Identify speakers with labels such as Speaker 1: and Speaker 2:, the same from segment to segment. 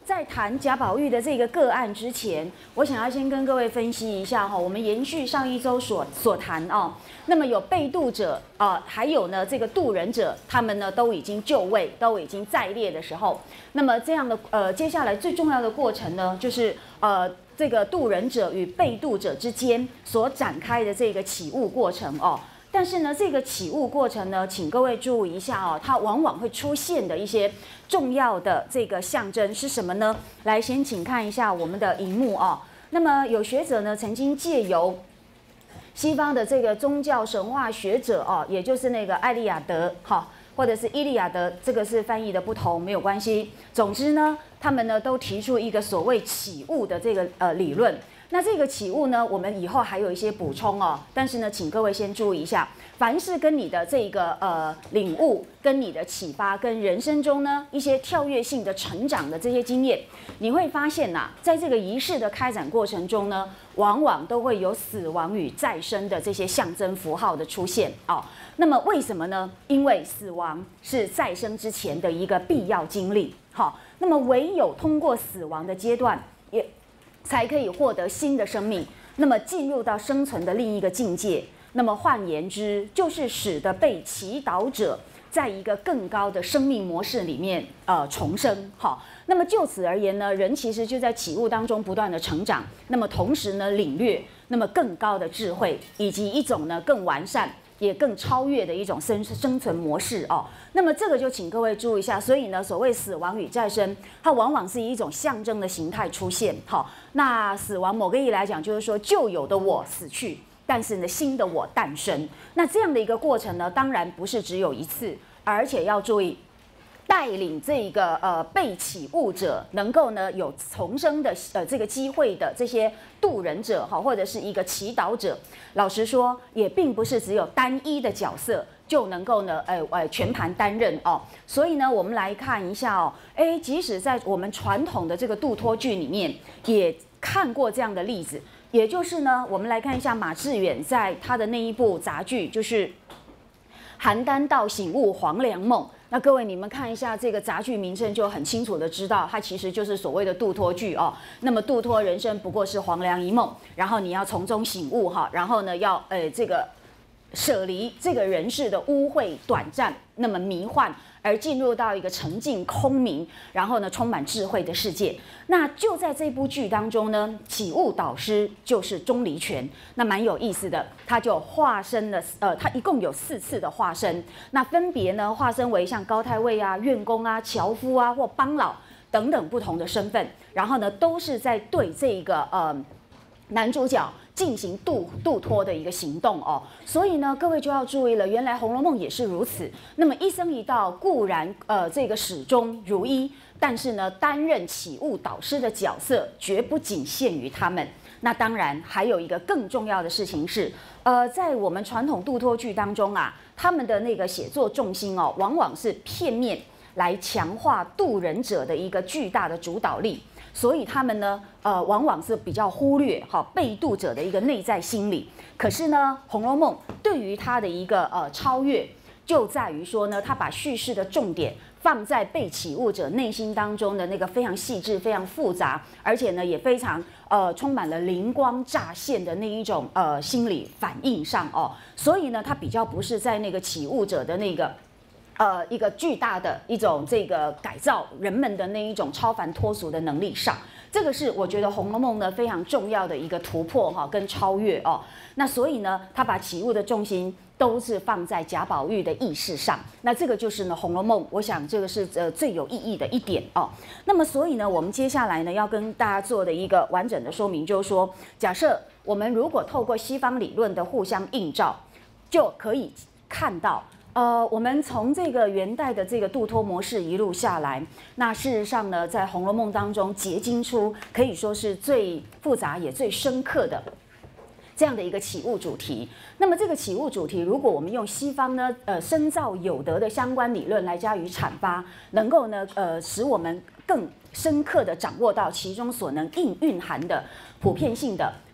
Speaker 1: 在谈贾宝玉的这个个案之前，我想要先跟各位分析一下哈，我们延续上一周所谈哦，那么有被渡者还有呢这个渡人者，他们呢都已经就位，都已经在列的时候，那么这样的接下来最重要的过程呢，就是这个渡人者与被渡者之间所展开的这个起悟过程哦。但是呢，这个起悟过程呢，请各位注意一下哦，它往往会出现的一些重要的这个象征是什么呢？来，先请看一下我们的荧幕哦。那么有学者呢，曾经借由西方的这个宗教神话学者哦，也就是那个艾利亚德哈，或者是伊利亚德，这个是翻译的不同，没有关系。总之呢，他们呢都提出一个所谓起悟的这个理论。那这个起悟呢，我们以后还有一些补充哦。但是呢，请各位先注意一下，凡是跟你的这个领悟、跟你的启发、跟人生中呢一些跳跃性的成长的这些经验，你会发现呐，在这个仪式的开展过程中呢，往往都会有死亡与再生的这些象征符号的出现哦。那么为什么呢？因为死亡是再生之前的一个必要经历。好，那么唯有通过死亡的阶段，也才可以获得新的生命，那么进入到生存的另一个境界。那么换言之，就是使得被祈祷者在一个更高的生命模式里面重生。好，那么就此而言呢，人其实就在起悟当中不断的成长，那么同时呢领略那么更高的智慧，以及一种呢更完善也更超越的一种生存模式哦。那么这个就请各位注意一下，所以呢，所谓死亡与再生，它往往是以一种象征的形态出现。好，那死亡某个意义来讲，就是说旧有的我死去，但是呢新的我诞生。那这样的一个过程呢，当然不是只有一次，而且要注意。带领这个被起悟者能够呢有重生的这个机会的这些渡人者哈，或者是一个祈祷者，老实说也并不是只有单一的角色就能够呢全盘担任哦。所以呢，我们来看一下哦，即使在我们传统的这个杜托剧里面也看过这样的例子，也就是呢，我们来看一下马致远在他的那一部杂剧，就是《邯郸道醒悟黄粱梦》。那各位，你们看一下这个杂剧名称，就很清楚的知道，它其实就是所谓的杜托剧哦。那么杜托人生不过是黄粱一梦，然后你要从中醒悟哈，然后呢要这个舍离这个人世的污秽短暂，那么迷幻，而进入到一个沉静空明，然后呢充满智慧的世界。那就在这部剧当中呢，起悟导师就是钟离权，那蛮有意思的，他就化身了他一共有4次的化身，那分别呢化身为像高太尉啊、院工啊、樵夫啊或帮老等等不同的身份，然后呢都是在对这个男主角进行渡托的一个行动哦，所以呢，各位就要注意了，原来《红楼梦》也是如此。那么一生一道固然这个始终如一，但是呢，担任起悟导师的角色绝不仅限于他们。那当然还有一个更重要的事情是，在我们传统渡托剧当中啊，他们的那个写作重心哦，往往是片面来强化渡人者的一个巨大的主导力。所以他们呢，往往是比较忽略被渡者的一个内在心理。可是呢，《红楼梦》对于它的一个超越，就在于说呢，它把叙事的重点放在被起悟者内心当中的那个非常细致、非常复杂，而且呢也非常充满了灵光乍现的那一种心理反应上哦。所以呢，它比较不是在那个起悟者的那个。一个巨大的一种这个改造人们的那一种超凡脱俗的能力上，这个是我觉得《红楼梦》呢非常重要的一个突破哈跟超越哦。那所以呢，他把起悟的重心都是放在贾宝玉的意识上。那这个就是呢《红楼梦》，我想这个是最有意义的一点哦。那么所以呢，我们接下来呢要跟大家做的一个完整的说明，就是说，假设我们如果透过西方理论的互相映照，就可以看到。我们从这个元代的这个渡托模式一路下来，那事实上呢，在《红楼梦》当中结晶出可以说是最复杂也最深刻的这样的一个起悟主题。那么这个起悟主题，如果我们用西方呢深造有德的相关理论来加以阐发，能够呢使我们更深刻的掌握到其中所能蕴含的普遍性的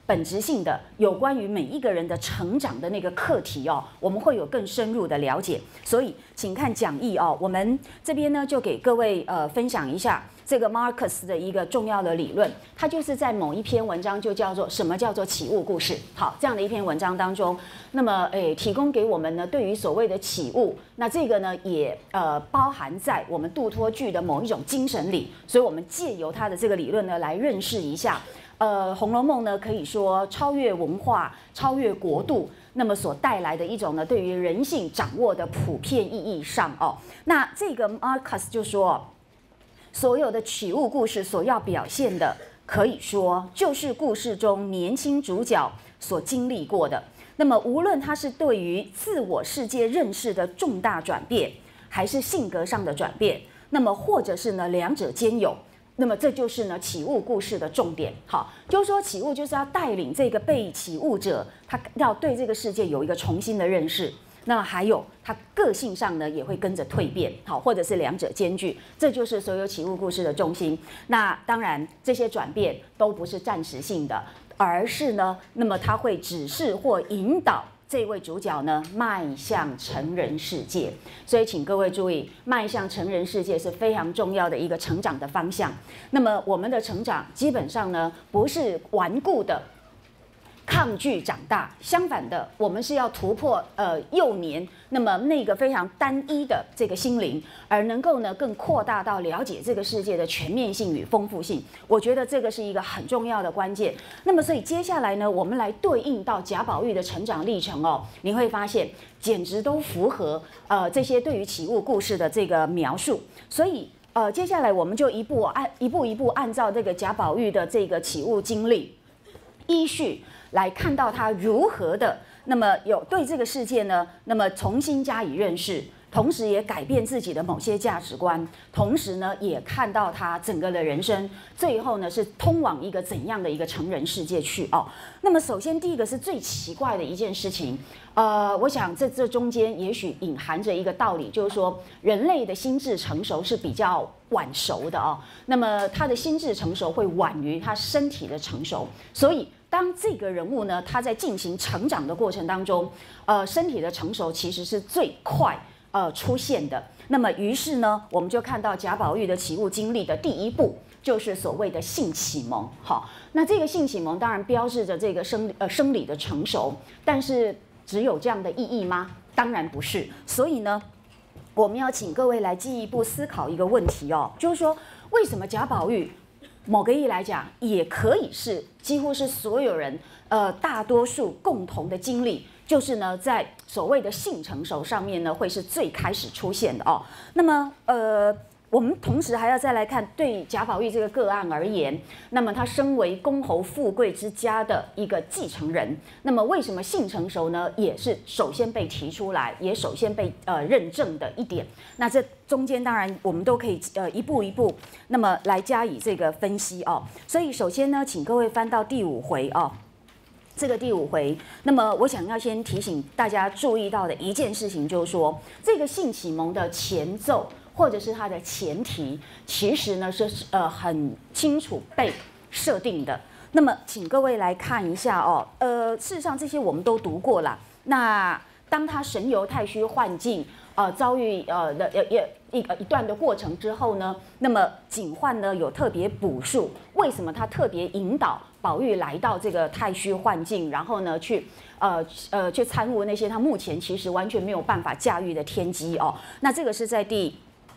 Speaker 1: 本质性的有关于每一个人的成长的那个课题哦，我们会有更深入的了解。所以，请看讲义哦，我们这边呢就给各位分享一下这个 Marcus 的一个重要的理论，它就是在某一篇文章就叫做什么叫做起物故事。好，这样的一篇文章当中，那么提供给我们呢对于所谓的起物，那这个呢也包含在我们杜托剧的某一种精神里，所以我们借由它的这个理论呢来认识一下。《红楼梦》呢，可以说超越文化、超越国度，那么所带来的一种呢，对于人性掌握的普遍意义上哦。那这个 Marcus 就说，所有的起物故事所要表现的，可以说就是故事中年轻主角所经历过的。那么，无论他是对于自我世界认识的重大转变，还是性格上的转变，那么或者是呢两者兼有。那么这就是呢起物故事的重点，好，就是说起物就是要带领这个被起物者，他要对这个世界有一个重新的认识。那还有他个性上呢也会跟着蜕变，好，或者是两者兼具，这就是所有起物故事的重心。那当然这些转变都不是暂时性的，而是呢，那么它会指示或引导这位主角呢迈向成人世界，所以请各位注意，迈向成人世界是非常重要的一个成长的方向。那么我们的成长基本上呢不是顽固的抗拒长大，相反的，我们是要突破幼年那么那个非常单一的这个心灵，而能够呢更扩大到了解这个世界的全面性与丰富性。我觉得这个是一个很重要的关键。那么所以接下来呢，我们来对应到贾宝玉的成长历程哦，你会发现简直都符合这些对于起物故事的这个描述。所以接下来我们就一步一步按照这个贾宝玉的这个起物经历依序来看到他如何的，那么有对这个世界呢，那么重新加以认识，同时也改变自己的某些价值观，同时呢，也看到他整个的人生，最后呢是通往一个怎样的一个成人世界去哦。那么首先第一个是最奇怪的一件事情，我想这中间也许隐含着一个道理，就是说人类的心智成熟是比较晚熟的哦，那么他的心智成熟会晚于他身体的成熟，所以当这个人物呢，他在进行成长的过程当中，身体的成熟其实是最快出现的。那么于是呢，我们就看到贾宝玉的起物经历的第一步，就是所谓的性启蒙。好，那这个性启蒙当然标志着这个生理的成熟，但是只有这样的意义吗？当然不是。所以呢，我们要请各位来进一步思考一个问题哦，就是说为什么贾宝玉某个意义来讲，也可以是几乎是所有人大多数共同的经历，就是呢，在所谓的性成熟上面呢，会是最开始出现的哦。那么我们同时还要再来看，对贾宝玉这个个案而言，那么他身为公侯富贵之家的一个继承人，那么为什么性成熟呢？也是首先被提出来，也首先被认证的一点。那这中间当然我们都可以一步一步那么来加以这个分析哦。所以首先呢，请各位翻到第5回哦。这个第5回，那么我想要先提醒大家注意到的一件事情，就是说这个性启蒙的前奏或者是它的前提，其实呢是很清楚被设定的。那么请各位来看一下哦，事实上这些我们都读过了。那当他神游太虚幻境，遭遇一段的过程之后呢，那么警幻呢有特别补述，为什么他特别引导宝玉来到这个太虚幻境，然后呢去参悟那些他目前其实完全没有办法驾驭的天机哦。那这个是在第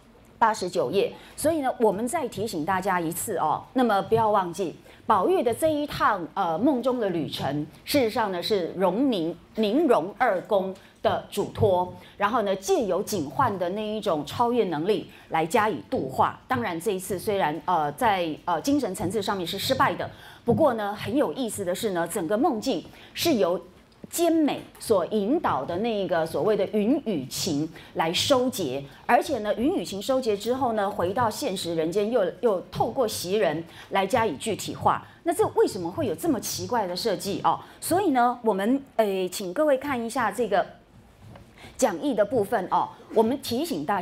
Speaker 1: 89页，所以呢，我们再提醒大家一次哦，那么不要忘记宝玉的这一趟梦中的旅程，事实上呢是宁荣二公的嘱托，然后呢借由警幻的那一种超越能力来加以度化。当然这一次虽然在精神层次上面是失败的，不过呢很有意思的是呢，整个梦境是由兼美所引导的那个所谓的云雨情来收结，而且呢，云雨情收结之后呢，回到现实人间又透过袭人来加以具体化。那这为什么会有这么奇怪的设计哦？所以呢，我们请各位看一下这个讲义的部分哦。我们提醒大家，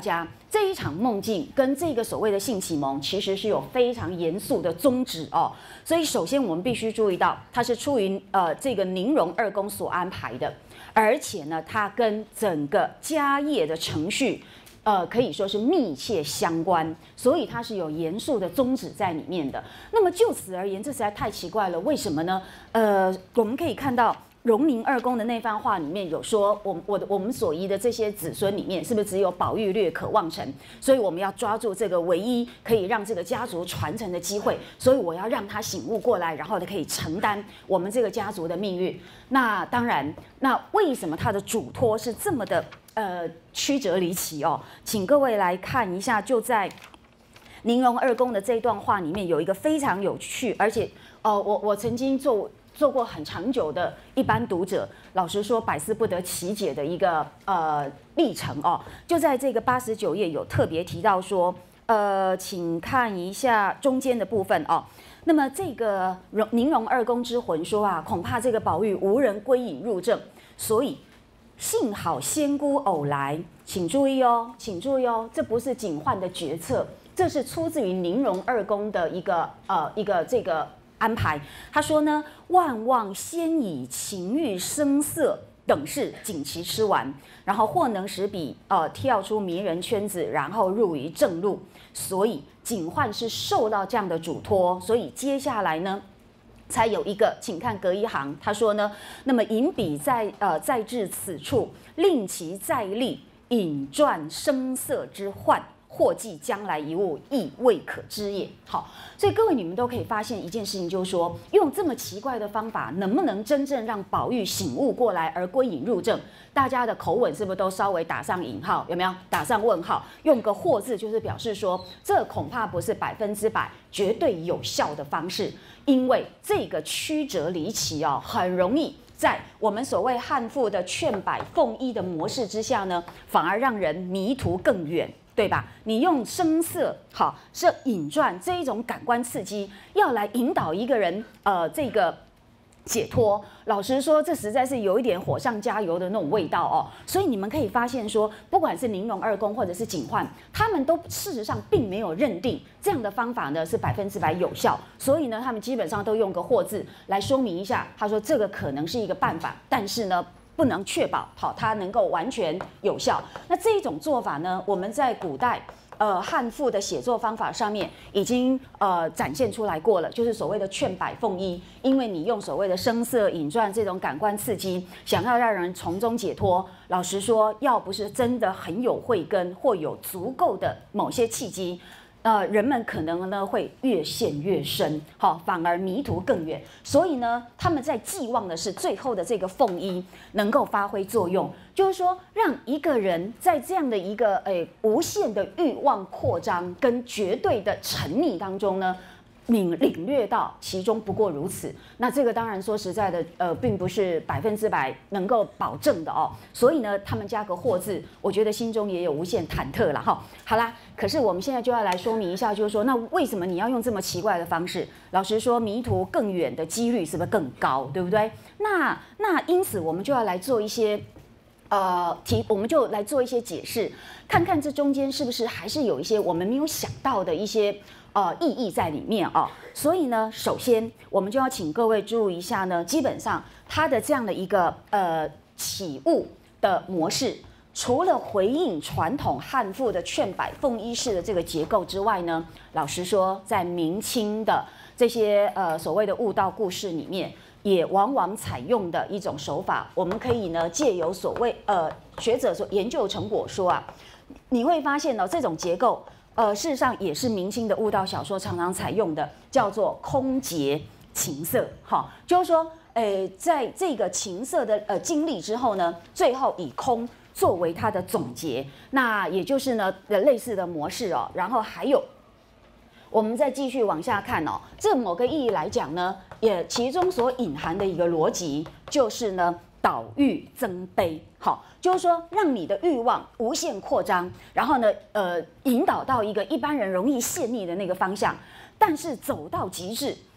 Speaker 1: 这一场梦境跟这个所谓的性启蒙其实是有非常严肃的宗旨哦。所以首先我们必须注意到，它是出于这个宁荣二公所安排的，而且呢，它跟整个家业的程序。可以说是密切相关，所以它是有严肃的宗旨在里面的。那么就此而言，这实在太奇怪了，为什么呢？我们可以看到荣宁二公的那番话里面有说，我们所依的这些子孙里面，是不是只有宝玉略可望成？所以我们要抓住这个唯一可以让这个家族传承的机会，所以我要让他醒悟过来，然后呢可以承担我们这个家族的命运。那当然，那为什么他的嘱托是这么的？曲折离奇哦，请各位来看一下，就在宁荣二公的这一段话里面，有一个非常有趣，而且我曾经做过很长久的一般读者，老实说百思不得其解的一个历程哦。就在这个89页有特别提到说，请看一下中间的部分哦。那么这个宁荣二公之魂说啊，恐怕这个宝玉无人归隐入正，所以。幸好仙姑偶来，请注意哦，请注意哦，这不是警幻的决策，这是出自于宁荣二公的一个这个安排。他说呢，万望先以情欲声色等事锦其吃完，然后或能使彼跳出迷人圈子，然后入于正路。所以警幻是受到这样的嘱托，所以接下来呢。才有一个，请看隔一行，他说呢，那么引笔再至此处，令其再立，引传声色之患，或记将来一物，亦未可知也。好，所以各位你们都可以发现一件事情，就是说，用这么奇怪的方法，能不能真正让宝玉醒悟过来而归隐入正？大家的口吻是不是都稍微打上引号？有没有打上问号？用个或字，就是表示说，这恐怕不是100%绝对有效的方式。因为这个曲折离奇哦，很容易在我们所谓汉赋的劝百奉一的模式之下呢，反而让人迷途更远，对吧？你用声色好是引传这一种感官刺激，要来引导一个人这个解脱。老实说，这实在是有一点火上加油的那种味道哦。所以你们可以发现说，不管是宁荣二公或者是警幻，他们都事实上并没有认定这样的方法呢是100%有效。所以呢，他们基本上都用个或字来说明一下，他说这个可能是一个办法，但是呢。不能确保好它能够完全有效。那这一种做法呢，我们在古代汉赋的写作方法上面已经展现出来过了，就是所谓的劝百奉一。因为你用所谓的声色引传这种感官刺激，想要让人从中解脱，老实说，要不是真的很有慧根或有足够的某些契机。人们可能呢会越陷越深，好，反而迷途更远。所以呢，他们在寄望的是最后的这个奉一能够发挥作用，就是说让一个人在这样的一个无限的欲望扩张跟绝对的沉溺当中呢。领略到其中不过如此，那这个当然说实在的，并不是100%能够保证的哦。所以呢，他们加个或字，我觉得心中也有无限忐忑了哈。好啦，可是我们现在就要来说明一下，就是说，那为什么你要用这么奇怪的方式？老实说，迷途更远的几率是不是更高，对不对？那因此我们就要来做一些。我们就来做一些解释，看看这中间是不是还是有一些我们没有想到的一些意义在里面哦。所以呢，首先我们就要请各位注意一下呢，基本上它的这样的一个起悟的模式，除了回应传统汉赋的劝百奉一式的这个结构之外呢，老实说，在明清的这些所谓的悟道故事里面。也往往采用的一种手法，我们可以呢借由所谓学者所研究成果说啊，你会发现呢这种结构事实上也是明清的悟道小说常常采用的，叫做空结情色，哈，就是说在这个情色的经历之后呢，最后以空作为它的总结，那也就是呢类似的模式哦，然后还有。我们再继续往下看哦，这某个意义来讲呢，也其中所隐含的一个逻辑就是呢，导欲增悲，好，就是说让你的欲望无限扩张，然后呢，引导到一个一般人容易陷溺的那个方向，但是走到极致，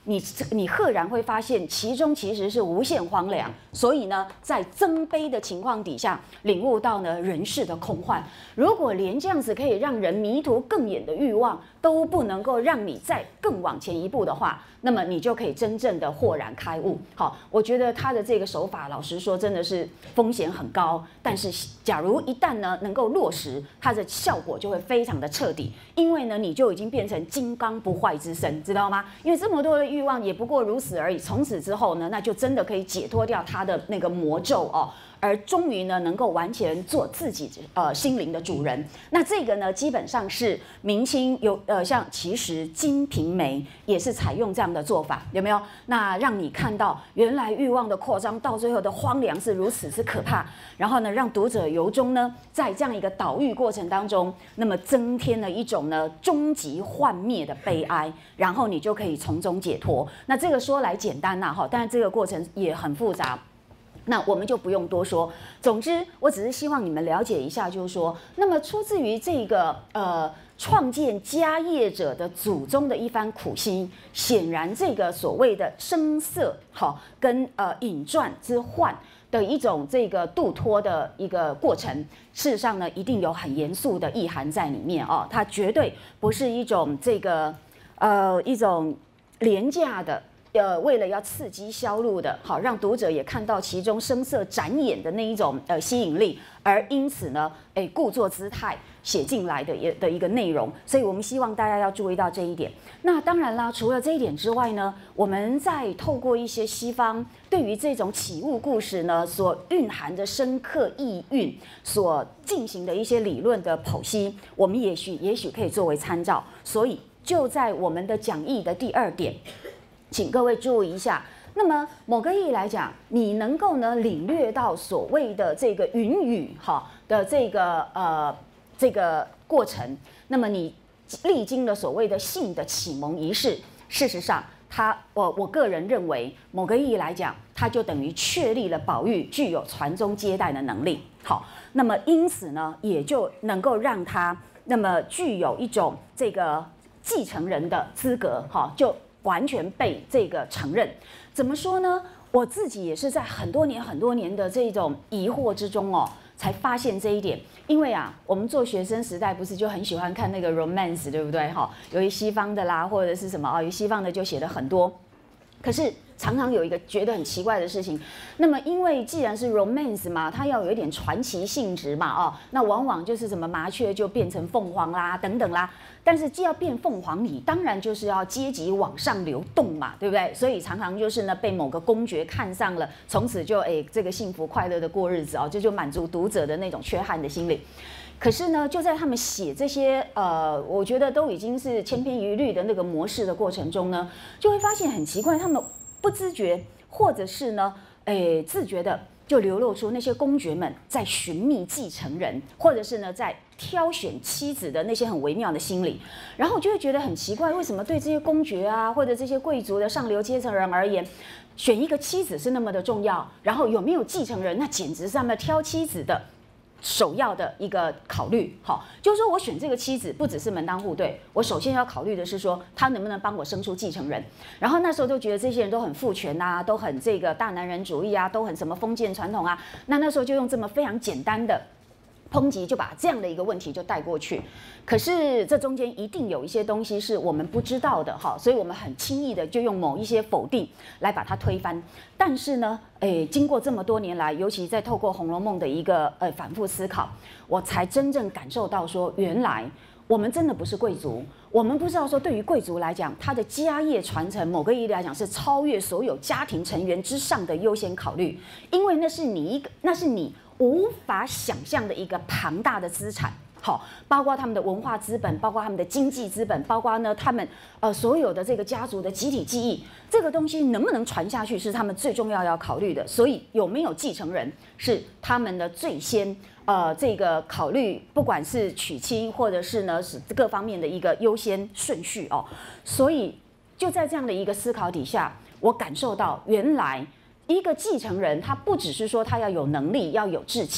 Speaker 1: 你赫然会发现其中其实是无限荒凉，所以呢，在增卑的情况底下，领悟到呢人世的空幻。如果连这样子可以让人迷途更远的欲望都不能够让你再更往前一步的话，那么你就可以真正的豁然开悟。好，我觉得他的这个手法，老实说真的是风险很高，但是假如一旦呢能够落实，它的效果就会非常的彻底，因为呢你就已经变成金刚不坏之身，知道吗？因为这么多的欲望也不过如此而已，从此之后呢，那就真的可以解脱掉他的那个魔咒哦。而终于呢，能够完全做自己心灵的主人。那这个呢，基本上是明清有像其实《金瓶梅》也是采用这样的做法，有没有？那让你看到原来欲望的扩张到最后的荒凉是如此之可怕，然后呢，让读者由衷呢在这样一个岛屿过程当中，那么增添了一种呢终极幻灭的悲哀，然后你就可以从中解脱。那这个说来简单呐哈，但是这个过程也很复杂。那我们就不用多说。总之，我只是希望你们了解一下，就是说，那么出自于这个创建家业者的祖宗的一番苦心，显然这个所谓的声色跟饮馔之患的一种这个度脱的一个过程，事实上呢，一定有很严肃的意涵在里面哦。它绝对不是一种这个一种廉价的。为了要刺激销路的，好让读者也看到其中声色展演的那一种吸引力，而因此呢，故作姿态写进来的一个内容，所以我们希望大家要注意到这一点。那当然啦，除了这一点之外呢，我们在透过一些西方对于这种起悟故事呢所蕴含着深刻意蕴所进行的一些理论的剖析，我们也许可以作为参照。所以就在我们的讲义的第2点。请各位注意一下，那么某个意义来讲，你能够呢领略到所谓的这个云雨的这个过程，那么你历经了所谓的性的启蒙仪式，事实上，我个人认为，某个意义来讲，它就等于确立了宝玉具有传宗接代的能力。好，那么因此呢，也就能够让他那么具有一种这个继承人的资格，就。完全被这个承认，怎么说呢？我自己也是在很多年的这种疑惑之中哦，才发现这一点。因为啊，我们做学生时代不是就很喜欢看那个 romance， 对不对？有一西方的啦，或者是什么有一西方的就写的很多。可是常常有一个觉得很奇怪的事情，那么因为既然是 romance 嘛，它要有一点传奇性质嘛，那往往就是什么麻雀就变成凤凰啦，等等啦。但是既要变凤凰，你当然就是要阶级往上流动嘛，对不对？所以常常就是呢被某个公爵看上了，从此就这个幸福快乐的过日子这就满足读者的那种缺憾的心理。可是呢，就在他们写这些我觉得都已经是千篇一律的那个模式的过程中呢，就会发现很奇怪，他们不自觉或者是呢自觉的就流露出那些公爵们在寻觅继承人，或者是呢在挑选妻子的那些很微妙的心理，然后我就会觉得很奇怪，为什么对这些公爵啊或者这些贵族的上流阶层人而言，选一个妻子是那么的重要，然后有没有继承人，那简直是他们挑妻子的首要的一个考虑。好，就是说我选这个妻子不只是门当户对，我首先要考虑的是说他能不能帮我生出继承人。然后那时候就觉得这些人都很父权啊，都很这个大男人主义啊，都很什么封建传统啊，那时候就用这么非常简单的抨击就把这样的一个问题就带过去。可是这中间一定有一些东西是我们不知道的哈，所以我们很轻易的就用某一些否定来把它推翻。但是呢，经过这么多年来，尤其在透过《红楼梦》的一个反复思考，我才真正感受到说，原来我们真的不是贵族，我们不知道说对于贵族来讲，他的家业传承某个意义来讲是超越所有家庭成员之上的优先考虑，因为那是你无法想象的一个庞大的资产。好，包括他们的文化资本，包括他们的经济资本，包括呢他们所有的这个家族的集体记忆，这个东西能不能传下去是他们最重要考虑的。所以有没有继承人是他们的最先这个考虑，不管是娶亲或者是呢是各方面的一个优先顺序哦。所以就在这样的一个思考底下，我感受到原来一个继承人他不只是说他要有能力要有志气。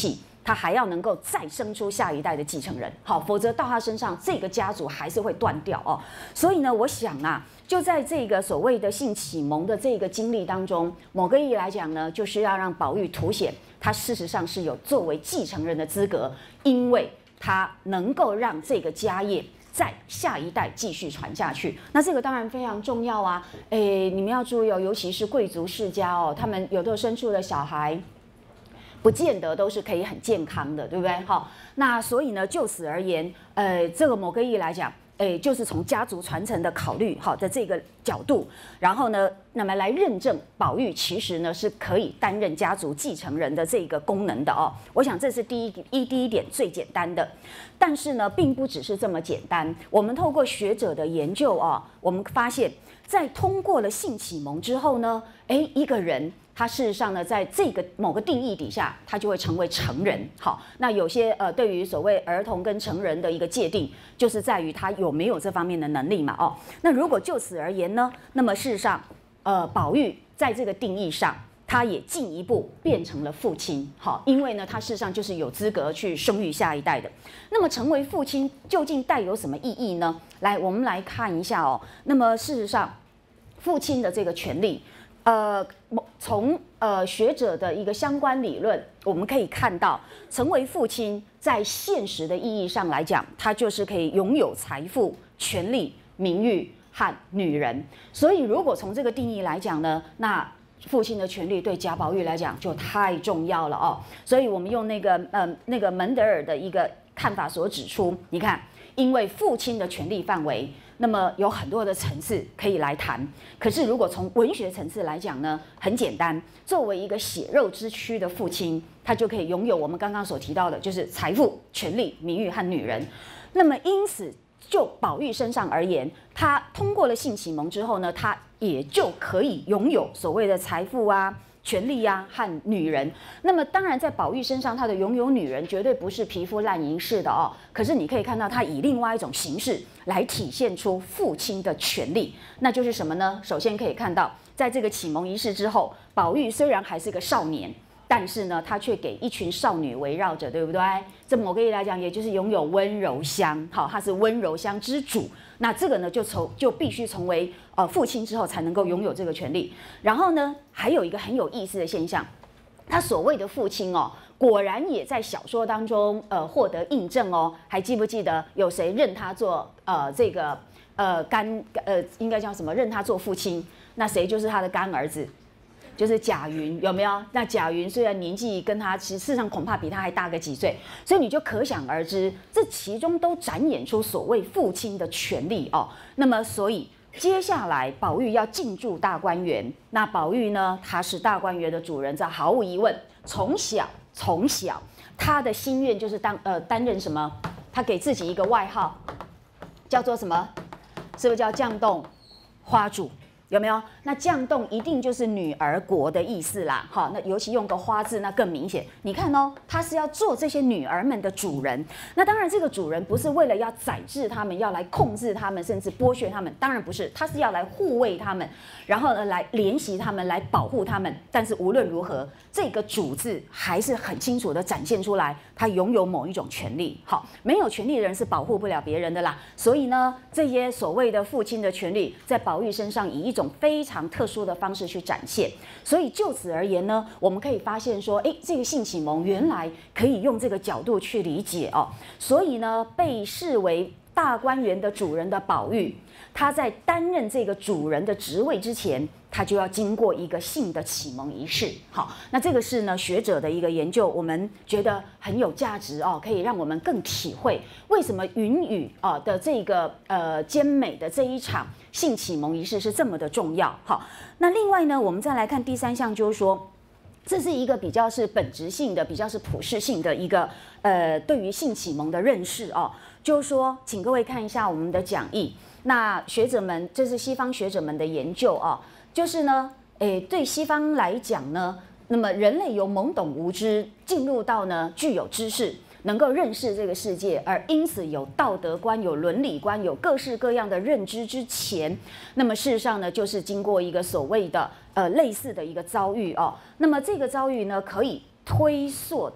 Speaker 1: 他还要能够再生出下一代的继承人，好，否则到他身上这个家族还是会断掉哦。所以呢，我想啊，就在这个所谓的性启蒙的这个经历当中，某个意义来讲呢，就是要让宝玉凸显他事实上是有作为继承人的资格，因为他能够让这个家业在下一代继续传下去。那这个当然非常重要啊，你们要注意哦，尤其是贵族世家哦，他们有的生出的小孩，不见得都是可以很健康的，对不对？好，那所以呢，就此而言，这个某个意义来讲，就是从家族传承的考虑好的这个角度，然后呢，那么来认证宝玉其实呢是可以担任家族继承人的这个功能的哦。我想这是第一点最简单的，但是呢，并不只是这么简单。我们透过学者的研究哦，我们发现，在通过了性启蒙之后呢，一个人。他事实上呢，在这个某个定义底下，他就会成为成人。好，那有些对于所谓儿童跟成人的一个界定，就是在于他有没有这方面的能力嘛。哦，那如果就此而言呢，那么事实上，宝玉在这个定义上，他也进一步变成了父亲。好，因为呢，他事实上就是有资格去生育下一代的。那么成为父亲究竟带有什么意义呢？来，我们来看一下哦。那么事实上，父亲的这个权利。从学者的一个相关理论，我们可以看到，成为父亲在现实的意义上来讲，他就是可以拥有财富、权力、名誉和女人。所以，如果从这个定义来讲呢，那父亲的权利对贾宝玉来讲就太重要了哦。所以我们用那个门德尔的一个看法所指出，你看，因为父亲的权利范围。那么有很多的层次可以来谈，可是如果从文学层次来讲呢，很简单，作为一个血肉之躯的父亲，他就可以拥有我们刚刚所提到的，就是财富、权力、名誉和女人。那么因此，就宝玉身上而言，他通过了性启蒙之后呢，他也就可以拥有所谓的财富啊。权力啊和女人，那么当然在宝玉身上，他的拥有女人绝对不是皮肤烂银式的哦。可是你可以看到，他以另外一种形式来体现出父亲的权利，那就是什么呢？首先可以看到，在这个启蒙仪式之后，宝玉虽然还是个少年，但是呢，他却给一群少女围绕着，对不对？这某个意义来讲，也就是拥有温柔乡，好，他是温柔乡之主。那这个呢，就必须成为父亲之后才能够拥有这个权利。然后呢，还有一个很有意思的现象，他所谓的父亲哦，果然也在小说当中获得印证哦。还记不记得有谁认他做这个应该叫什么？认他做父亲？那谁就是他的干儿子？就是贾云，有没有？那贾云虽然年纪跟他，其实事实上恐怕比他还大个几岁，所以你就可想而知，这其中都展演出所谓父亲的权利哦。那么，所以接下来宝玉要进驻大观园，那宝玉呢，他是大观园的主人，这毫无疑问，从小他的心愿就是担任什么？他给自己一个外号，叫做什么？是不是叫绛洞花主？有没有？那绛洞一定就是女儿国的意思啦，好，那尤其用个花字，那更明显。你看哦，他是要做这些女儿们的主人。那当然，这个主人不是为了要宰制他们，要来控制他们，甚至剥削他们，当然不是，他是要来护卫他们，然后呢，来怜惜他们，来保护他们。但是无论如何，这个主字还是很清楚的展现出来，他拥有某一种权利。好，没有权利的人是保护不了别人的啦。所以呢，这些所谓的父亲的权利，在宝玉身上以一种非常特殊的方式去展现，所以就此而言呢，我们可以发现说，这个性启蒙原来可以用这个角度去理解哦。所以呢，被视为大观园的主人的宝玉，他在担任这个主人的职位之前，他就要经过一个性的启蒙仪式。好，那这个是呢学者的一个研究，我们觉得很有价值哦，可以让我们更体会为什么云雨的这个兼美的这一场性启蒙仪式是这么的重要。好，那另外呢，我们再来看第三项，就是说。这是一个比较是本质性的、比较是普世性的一个对于性启蒙的认识哦。就是说，请各位看一下我们的讲义。那学者们，这是西方学者们的研究哦。就是呢，对西方来讲呢，那么人类由懵懂无知进入到呢具有知识。能够认识这个世界，而因此有道德观、有伦理观、有各式各样的认知之前，那么事实上呢，就是经过一个所谓的类似的一个遭遇哦。那么这个遭遇呢，可以推溯到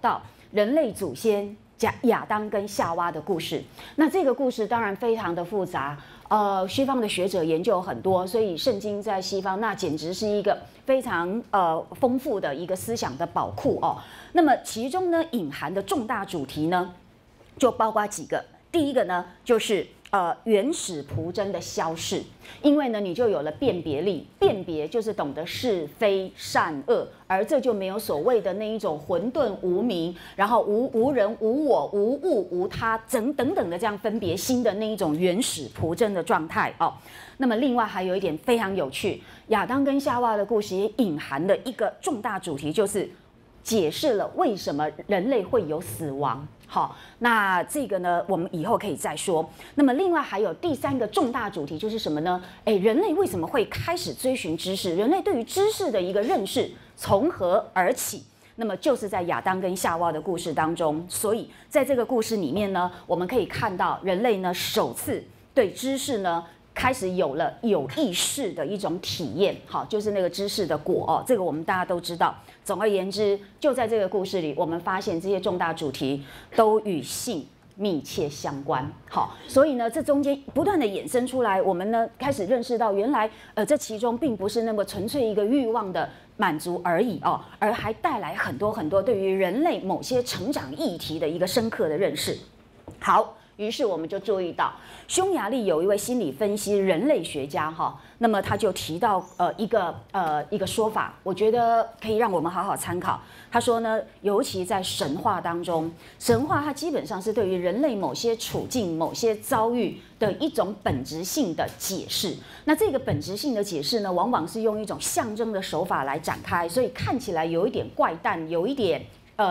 Speaker 1: 人类祖先亚当跟夏娃的故事。那这个故事当然非常的复杂，西方的学者研究很多，所以圣经在西方那简直是一个非常丰富的一个思想的宝库哦。那么其中呢隐含的重大主题呢，就包括几个。第一个呢就是原始仆真的消逝，因为呢你就有了辨别力，辨别就是懂得是非善恶，而这就没有所谓的那一种混沌无明，然后无人无我无物无他等等的这样分别心的那一种原始仆真的状态哦。那么另外还有一点非常有趣，亚当跟夏娃的故事也隐含的一个重大主题，就是解释了为什么人类会有死亡。好，那这个呢，我们以后可以再说。那么，另外还有第三个重大主题就是什么呢？人类为什么会开始追寻知识？人类对于知识的一个认识从何而起？那么就是在亚当跟夏娃的故事当中。所以在这个故事里面呢，我们可以看到人类呢首次对知识呢开始有了有意识的一种体验。好，就是那个知识的果哦，这个我们大家都知道。总而言之，就在这个故事里，我们发现这些重大主题都与性密切相关。好，所以呢，这中间不断的衍生出来，我们呢开始认识到，原来这其中并不是那么纯粹一个欲望的满足而已哦，而还带来很多很多对于人类某些成长议题的一个深刻的认识。好。于是我们就注意到，匈牙利有一位心理分析人类学家哈，那么他就提到一个说法，我觉得可以让我们好好参考。他说呢，尤其在神话当中，神话它基本上是对于人类某些处境、某些遭遇的一种本质性的解释。那这个本质性的解释呢，往往是用一种象征的手法来展开，所以看起来有一点怪诞，有一点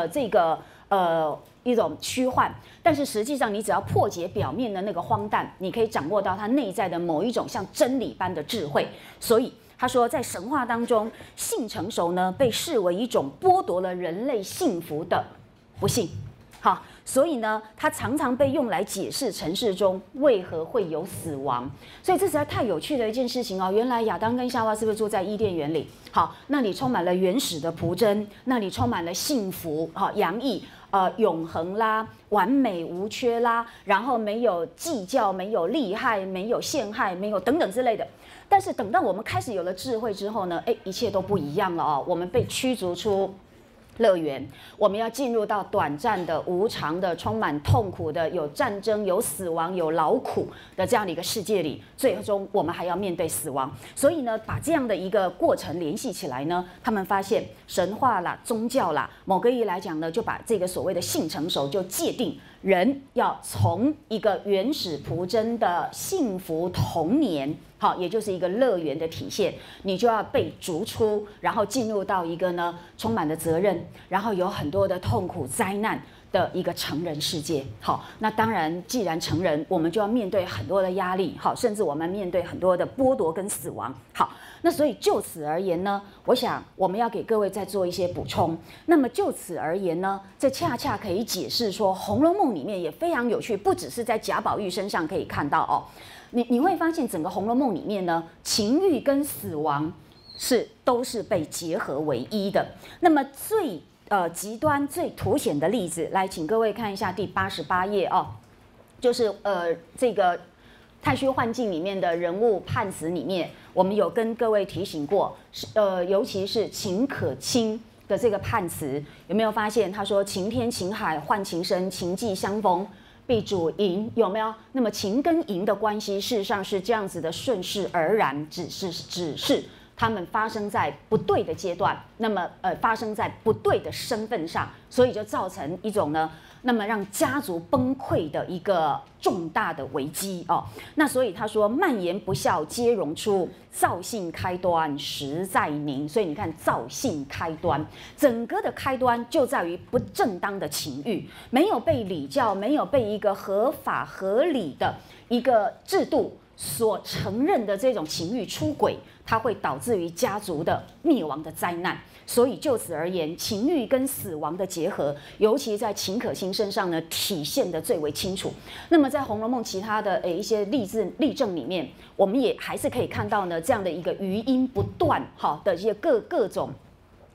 Speaker 1: 一种虚幻，但是实际上你只要破解表面的那个荒诞，你可以掌握到它内在的某一种像真理般的智慧。所以他说，在神话当中，性成熟呢被视为一种剥夺了人类幸福的不幸。好，所以呢，它常常被用来解释尘世中为何会有死亡。所以这实在太有趣的一件事情哦。原来亚当跟夏娃是不是住在伊甸园里？好，那里充满了原始的仆真，那里充满了幸福，好洋溢。永恒啦，完美无缺啦，然后没有计较，没有利害，没有陷害，没有等等之类的。但是等到我们开始有了智慧之后呢，一切都不一样了哦。我们被驱逐出乐园，我们要进入到短暂的、无常的、充满痛苦的、有战争、有死亡、有劳苦的这样的一个世界里，最终我们还要面对死亡。所以呢，把这样的一个过程联系起来呢，他们发现神话啦、宗教啦，某个意义来讲呢，就把这个所谓的性成熟就界定人要从一个原始仆真的幸福童年。好，也就是一个乐园的体现，你就要被逐出，然后进入到一个呢充满了责任，然后有很多的痛苦灾难的一个成人世界。好，那当然，既然成人，我们就要面对很多的压力，好，甚至我们面对很多的剥夺跟死亡。好，那所以就此而言呢，我想我们要给各位再做一些补充。那么就此而言呢，这恰恰可以解释说，《红楼梦》里面也非常有趣，不只是在贾宝玉身上可以看到哦。你会发现整个《红楼梦》里面呢，情欲跟死亡都是被结合为一的。那么最极端、最凸显的例子，来，请各位看一下第88页哦，就是这个太虚幻境里面的人物判词里面，我们有跟各位提醒过，尤其是秦可卿的这个判词，有没有发现？他说：“晴天晴海换情深，情既相逢。”必主淫，有没有？那么情跟淫的关系，事实上是这样子的，顺势而然，只是他们发生在不对的阶段，那么发生在不对的身份上，所以就造成一种呢，那么让家族崩溃的一个重大的危机哦。那所以他说，蔓延不孝皆荣出，造性开端实在宁。所以你看，造性开端，整个的开端就在于不正当的情欲，没有被礼教，没有被一个合法合理的一个制度所承认的这种情欲出轨，它会导致于家族的灭亡的灾难。所以就此而言，情欲跟死亡的结合，尤其在秦可卿身上呢，体现得最为清楚。那么在《红楼梦》其他的一些例证里面，我们也还是可以看到呢，这样的一个余音不断的一些各种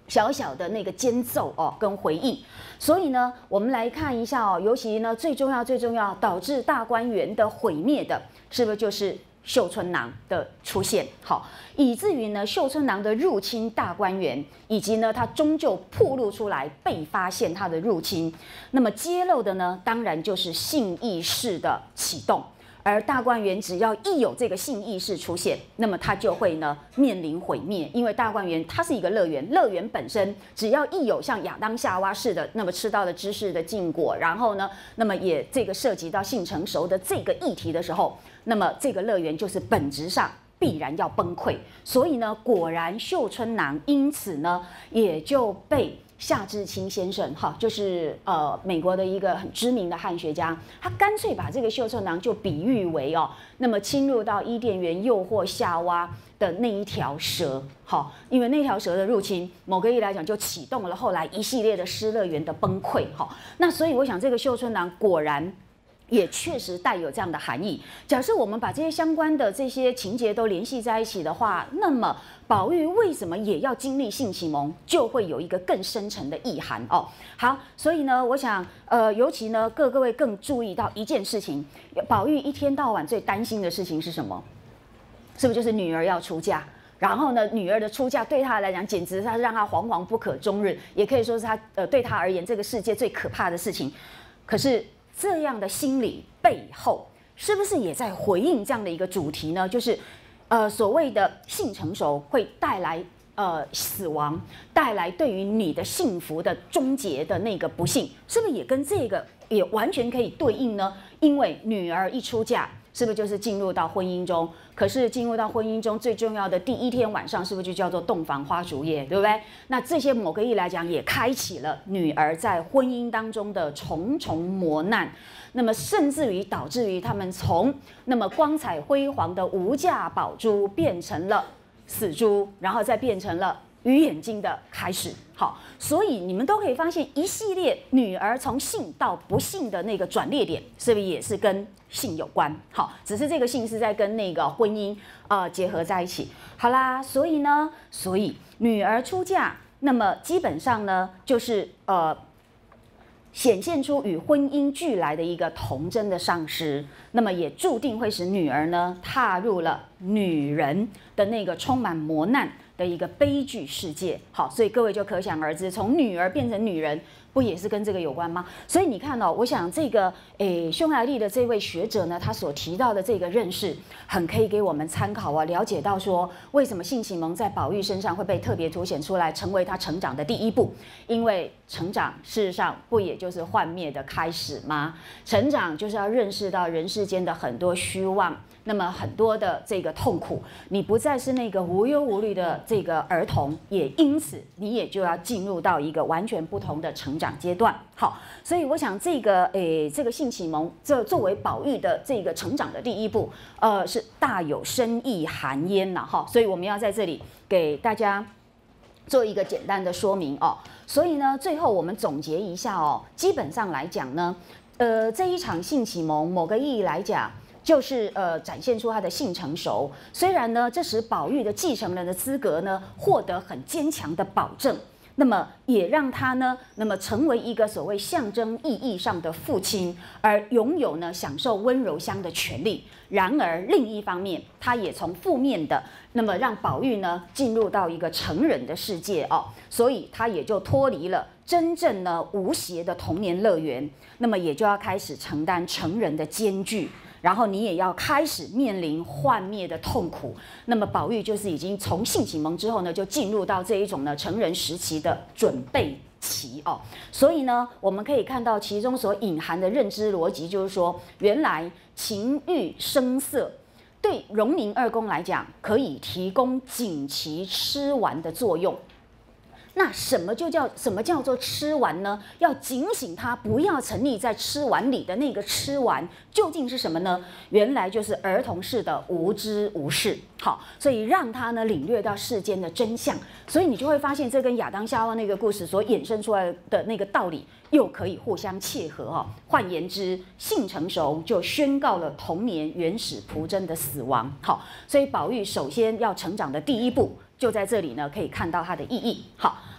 Speaker 1: 小小的那个间奏哦，跟回应。所以呢，我们来看一下哦，尤其呢最重要，导致大观园的毁灭的，是不是就是绣春囊的出现？好，以至于呢绣春囊的入侵大观园，以及呢它终究暴露出来被发现它的入侵，那么揭露的呢，当然就是性意识的启动。而大观园只要一有这个性意识出现，那么它就会呢面临毁灭。因为大观园它是一个乐园，乐园本身只要一有像亚当夏娃似的，那么吃到了知识的禁果，然后呢，那么也这个涉及到性成熟的这个议题的时候，那么这个乐园就是本质上必然要崩溃。所以呢，果然绣春囊因此呢也就被夏志清先生，哈，就是美国的一个很知名的汉学家，他干脆把这个绣春囊就比喻为哦，那么侵入到伊甸园诱惑夏娃的那一条蛇，好，因为那条蛇的入侵，某个意义来讲就启动了后来一系列的失乐园的崩溃，哈，那所以我想这个绣春囊果然也确实带有这样的含义。假设我们把这些相关的这些情节都联系在一起的话，那么宝玉为什么也要经历性启蒙，就会有一个更深层的意涵哦。好，所以呢，我想尤其呢各位更注意到一件事情，宝玉一天到晚最担心的事情是什么？是不是就是女儿要出嫁？然后呢，女儿的出嫁对他来讲，简直是让他惶惶不可终日，也可以说是他对他而言这个世界最可怕的事情。可是这样的心理背后，是不是也在回应这样的一个主题呢？就是所谓的性成熟会带来死亡，带来对于你的幸福的终结的那个不幸，是不是也跟这个也完全可以对应呢？因为女儿一出嫁，是不是就是进入到婚姻中？可是进入到婚姻中最重要的第一天晚上，是不是就叫做洞房花烛夜，对不对？那这些某个意义来讲，也开启了女儿在婚姻当中的重重磨难。那么甚至于导致于他们从那么光彩辉煌的无价宝珠变成了死珠，然后再变成了鱼眼睛的开始。好，所以你们都可以发现一系列女儿从性到不幸的那个转捩点，是不是也是跟性有关？好，只是这个性是在跟那个婚姻结合在一起。好啦，所以女儿出嫁，那么基本上呢就是显现出与婚姻俱来的一个童真的丧失，那么也注定会使女儿呢踏入了女人的那个充满磨难的一个悲剧世界。好，所以各位就可想而知，从女儿变成女人，不也是跟这个有关吗？所以你看哦，我想这个匈牙利的这位学者呢，他所提到的这个认识，很可以给我们参考啊，了解到说为什么性启蒙在宝玉身上会被特别凸显出来，成为他成长的第一步。因为成长事实上不也就是幻灭的开始吗？成长就是要认识到人世间的很多虚妄。那么很多的这个痛苦，你不再是那个无忧无虑的这个儿童，也因此你也就要进入到一个完全不同的成长阶段。好，所以我想这个性启蒙，这作为宝玉的这个成长的第一步，是大有深意含焉呐哈。所以我们要在这里给大家做一个简单的说明哦。所以呢，最后我们总结一下哦，基本上来讲呢，这一场性启蒙，某个意义来讲，就是展现出他的性成熟。虽然呢，这使宝玉的继承人的资格呢获得很坚强的保证，那么也让他呢，那么成为一个所谓象征意义上的父亲，而拥有呢享受温柔乡的权利。然而另一方面，他也从负面的，那么让宝玉呢进入到一个成人的世界哦，所以他也就脱离了真正呢无邪的童年乐园，那么也就要开始承担成人的艰巨。然后你也要开始面临幻灭的痛苦。那么宝玉就是已经从性启蒙之后呢，就进入到这一种呢成人时期的准备期哦。所以呢，我们可以看到其中所隐含的认知逻辑，就是说，原来情欲声色对荣宁二公来讲，可以提供警其吃完的作用。那什么叫做吃完呢？要警醒他不要沉溺在吃完里的那个吃完究竟是什么呢？原来就是儿童式的无知无视。好，所以让他呢领略到世间的真相。所以你就会发现，这跟亚当夏娃那个故事所衍生出来的那个道理又可以互相切合哦。换言之，性成熟就宣告了童年原始朴真的死亡。好，所以宝玉首先要成长的第一步，就在这里呢，可以看到它的意义。好，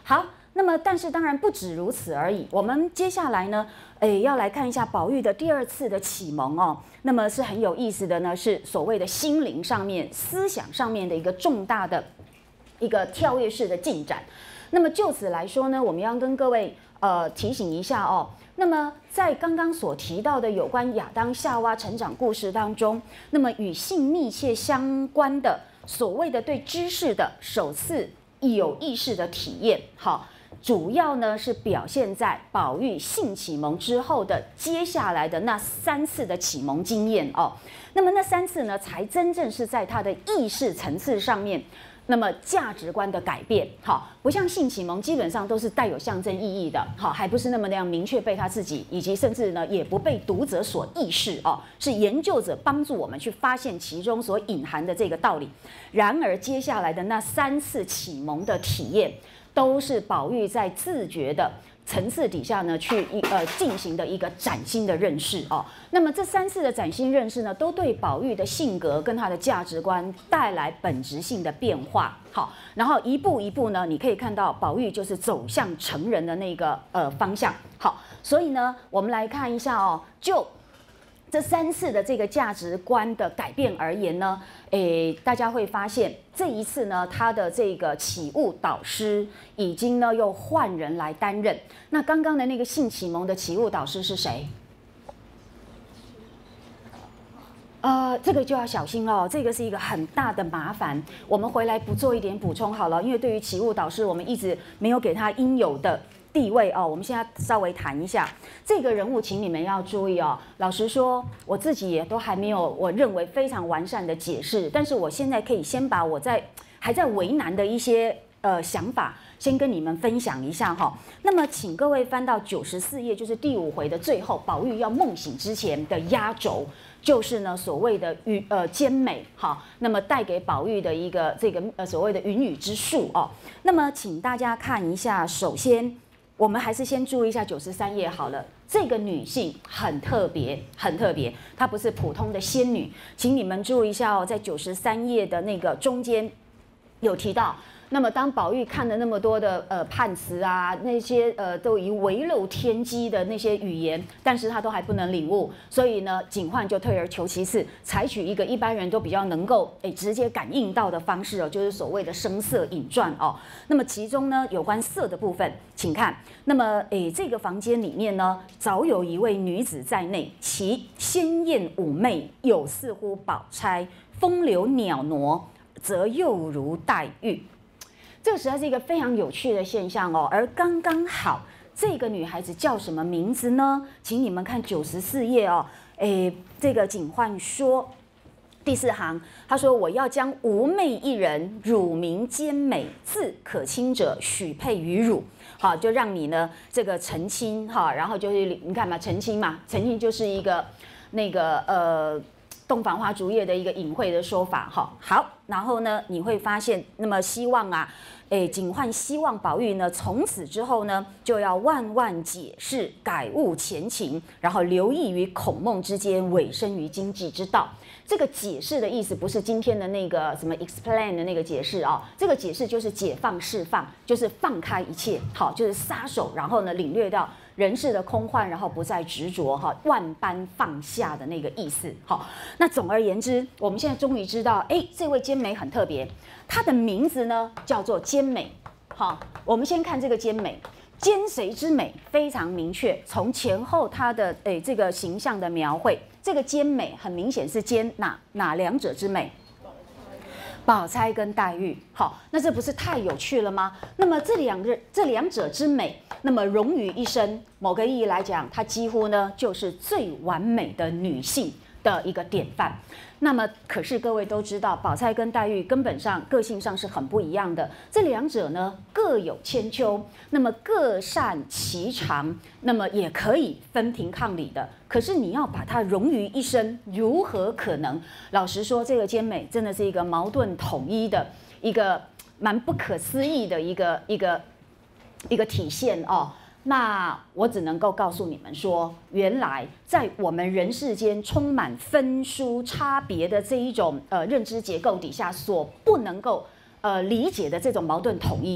Speaker 1: 好，那么但是当然不止如此而已。我们接下来呢，要来看一下宝玉的第二次的启蒙哦。那么是很有意思的呢，是所谓的心灵上面、思想上面的一个重大的一个跳跃式的进展。那么就此来说呢，我们要跟各位提醒一下哦。那么在刚刚所提到的有关亚当夏娃成长故事当中，那么与性密切相关的所谓的对知识的首次有意识的体验，好，主要呢是表现在宝玉性启蒙之后的接下来的那3次的启蒙经验哦。那么那3次呢，才真正是在他的意识层次上面。那么价值观的改变，好，不像性启蒙基本上都是带有象征意义的，好，还不是那么样明确被他自己，以及甚至呢也不被读者所意识哦，是研究者帮助我们去发现其中所隐含的这个道理。然而接下来的那3次启蒙的体验，都是宝玉在自觉的层次底下呢，去进行的一个崭新的认识哦。那么这3次的崭新认识呢，都对宝玉的性格跟他的价值观带来本质性的变化。好，然后一步一步呢，你可以看到宝玉就是走向成人的那个方向。好，所以呢，我们来看一下哦，就这3次的这个价值观的改变而言呢，大家会发现这一次呢，他的这个启悟导师已经呢又换人来担任。那刚刚的那个性启蒙的启悟导师是谁？这个就要小心了，这个是一个很大的麻烦。我们回来不做一点补充好了，因为对于启悟导师，我们一直没有给他应有的地位哦。我们现在稍微谈一下这个人物，请你们要注意哦。老实说，我自己也都还没有我认为非常完善的解释，但是我现在可以先把我还在为难的一些想法，先跟你们分享一下哈。那么，请各位翻到94页，就是第5回的最后，宝玉要梦醒之前的压轴。就是呢，所谓的兼美，好，那么带给宝玉的一个这个所谓的云雨之术哦。那么，请大家看一下，首先我们还是先注意一下93页好了。这个女性很特别，很特别，她不是普通的仙女，请你们注意一下哦，在93页的那个中间有提到。那么，当宝玉看了那么多的判词啊，那些都已微露天机的那些语言，但是他都还不能领悟，所以呢，警幻就退而求其次，采取一个一般人都比较能够直接感应到的方式哦，就是所谓的声色引传哦。那么其中呢，有关色的部分，请看，那么这个房间里面呢，早有一位女子在内，其鲜艳妩媚，有似乎宝钗，风流袅娜，则又如黛玉。这个实在是一个非常有趣的现象哦，而刚刚好，这个女孩子叫什么名字呢？请你们看94页哦，这个警幻说第4行，他说我要将妩媚一人，乳名兼美，字可亲者，许配于汝。好，就让你呢这个成亲哈，然后就是你看嘛，成亲嘛，成亲就是一个那个洞房花烛夜的一个隐晦的说法哈。好，然后呢，你会发现，那么希望啊，警幻希望宝玉呢，从此之后呢，就要万万解释，改悟前情，然后留意于孔孟之间，委身于经济之道。这个解释的意思不是今天的那个什么 explain 的那个解释啊，这个解释就是解放、释放，就是放开一切，好，就是撒手，然后呢，领略到人世的空幻，然后不再执着哈，万般放下的那个意思。好，那总而言之，我们现在终于知道，这位兼美很特别，她的名字呢叫做兼美。好，我们先看这个兼美。兼谁之美非常明确，从前后她的这个形象的描绘，这个兼美很明显是兼哪两者之美？宝钗跟黛玉。好，那这不是太有趣了吗？那么这两者之美，那么融于一身，某个意义来讲，它几乎呢就是最完美的女性的一个典范。那么，可是各位都知道，宝钗跟黛玉根本上个性上是很不一样的。这两者呢各有千秋，那么各擅其长，那么也可以分庭抗礼的。可是你要把它融于一身，如何可能？老实说，这个兼美真的是一个矛盾统一的一个蛮不可思议的一个体现哦。那我只能够告诉你们说，原来在我们人世间充满分殊差别的这一种认知结构底下，所不能够理解的这种矛盾统一，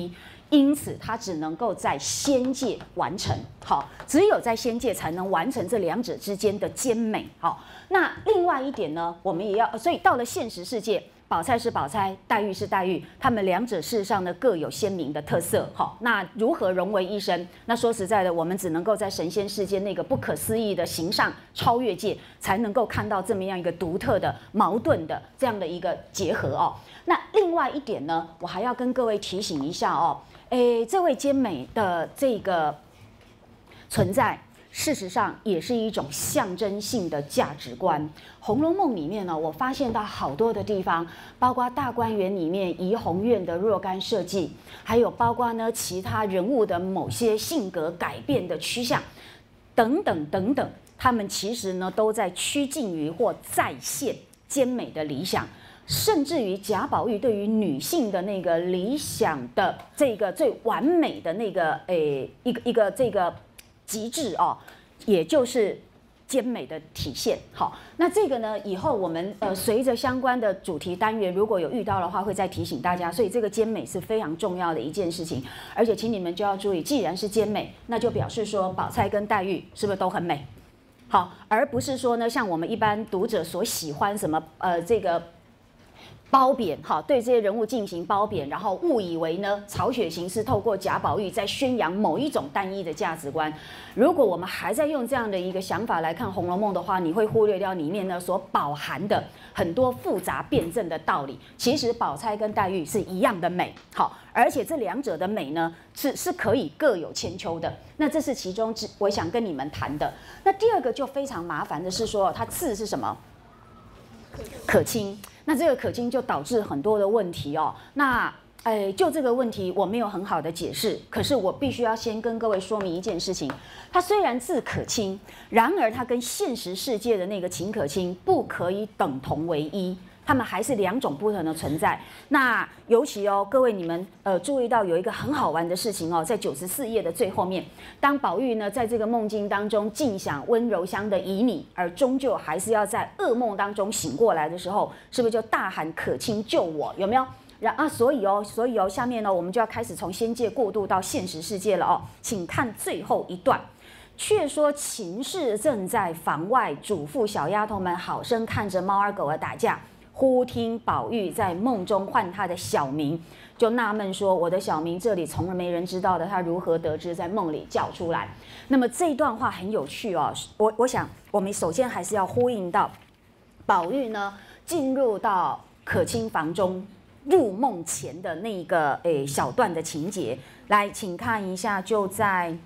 Speaker 1: 因此它只能够在仙界完成。好，只有在仙界才能完成这两者之间的兼美。好，那另外一点呢，我们也要，所以到了现实世界。宝钗是宝钗，黛玉是黛玉，他们两者事实上呢各有鲜明的特色。好，那如何融为一身？那说实在的，我们只能够在神仙世界那个不可思议的形上超越界，才能够看到这么样一个独特的、矛盾的这样的一个结合哦。那另外一点呢，我还要跟各位提醒一下哦，这位兼美的这个存在。事实上也是一种象征性的价值观。《红楼梦》里面呢，我发现到好多的地方，包括大观园里面怡红院的若干设计，还有包括呢其他人物的某些性格改变的趋向，等等等等，他们其实呢都在趋近于或再现兼美的理想。甚至于贾宝玉对于女性的那个理想的这个最完美的那个一个这个极致哦，也就是兼美的体现。好，那这个呢，以后我们随着相关的主题单元，如果有遇到的话，会再提醒大家。所以这个兼美是非常重要的一件事情，而且请你们就要注意，既然是兼美，那就表示说宝钗跟黛玉是不是都很美？好，而不是说呢，像我们一般读者所喜欢什么这个。褒贬哈，对这些人物进行褒贬，然后误以为呢，曹雪芹是透过贾宝玉在宣扬某一种单一的价值观。如果我们还在用这样的一个想法来看《红楼梦》的话，你会忽略掉里面呢所饱含的很多复杂辩证的道理。其实宝钗跟黛玉是一样的美，好，而且这两者的美呢是可以各有千秋的。那这是其中我想跟你们谈的。那第二个就非常麻烦的是说，它字是什么？可卿。那这个可卿就导致很多的问题哦。那就这个问题我没有很好的解释，可是我必须要先跟各位说明一件事情：它虽然字可卿，然而它跟现实世界的那个秦可卿不可以等同为一。他们还是两种不同的存在。那尤其哦，各位你们注意到有一个很好玩的事情哦，在94页的最后面，当宝玉呢在这个梦境当中尽享温柔乡的旖旎，而终究还是要在噩梦当中醒过来的时候，是不是就大喊可卿救我？有没有？所以哦，下面呢我们就要开始从仙界过渡到现实世界了哦，请看最后一段。却说秦氏正在房外嘱咐小丫头们好生看着猫儿狗儿打架。忽听宝玉在梦中唤他的小名，就纳闷说：“我的小名这里从来没人知道的，他如何得知在梦里叫出来？”那么这一段话很有趣哦。我想我们首先还是要呼应到宝玉呢进入到可卿房中入梦前的那个小段的情节。来，请看一下，就在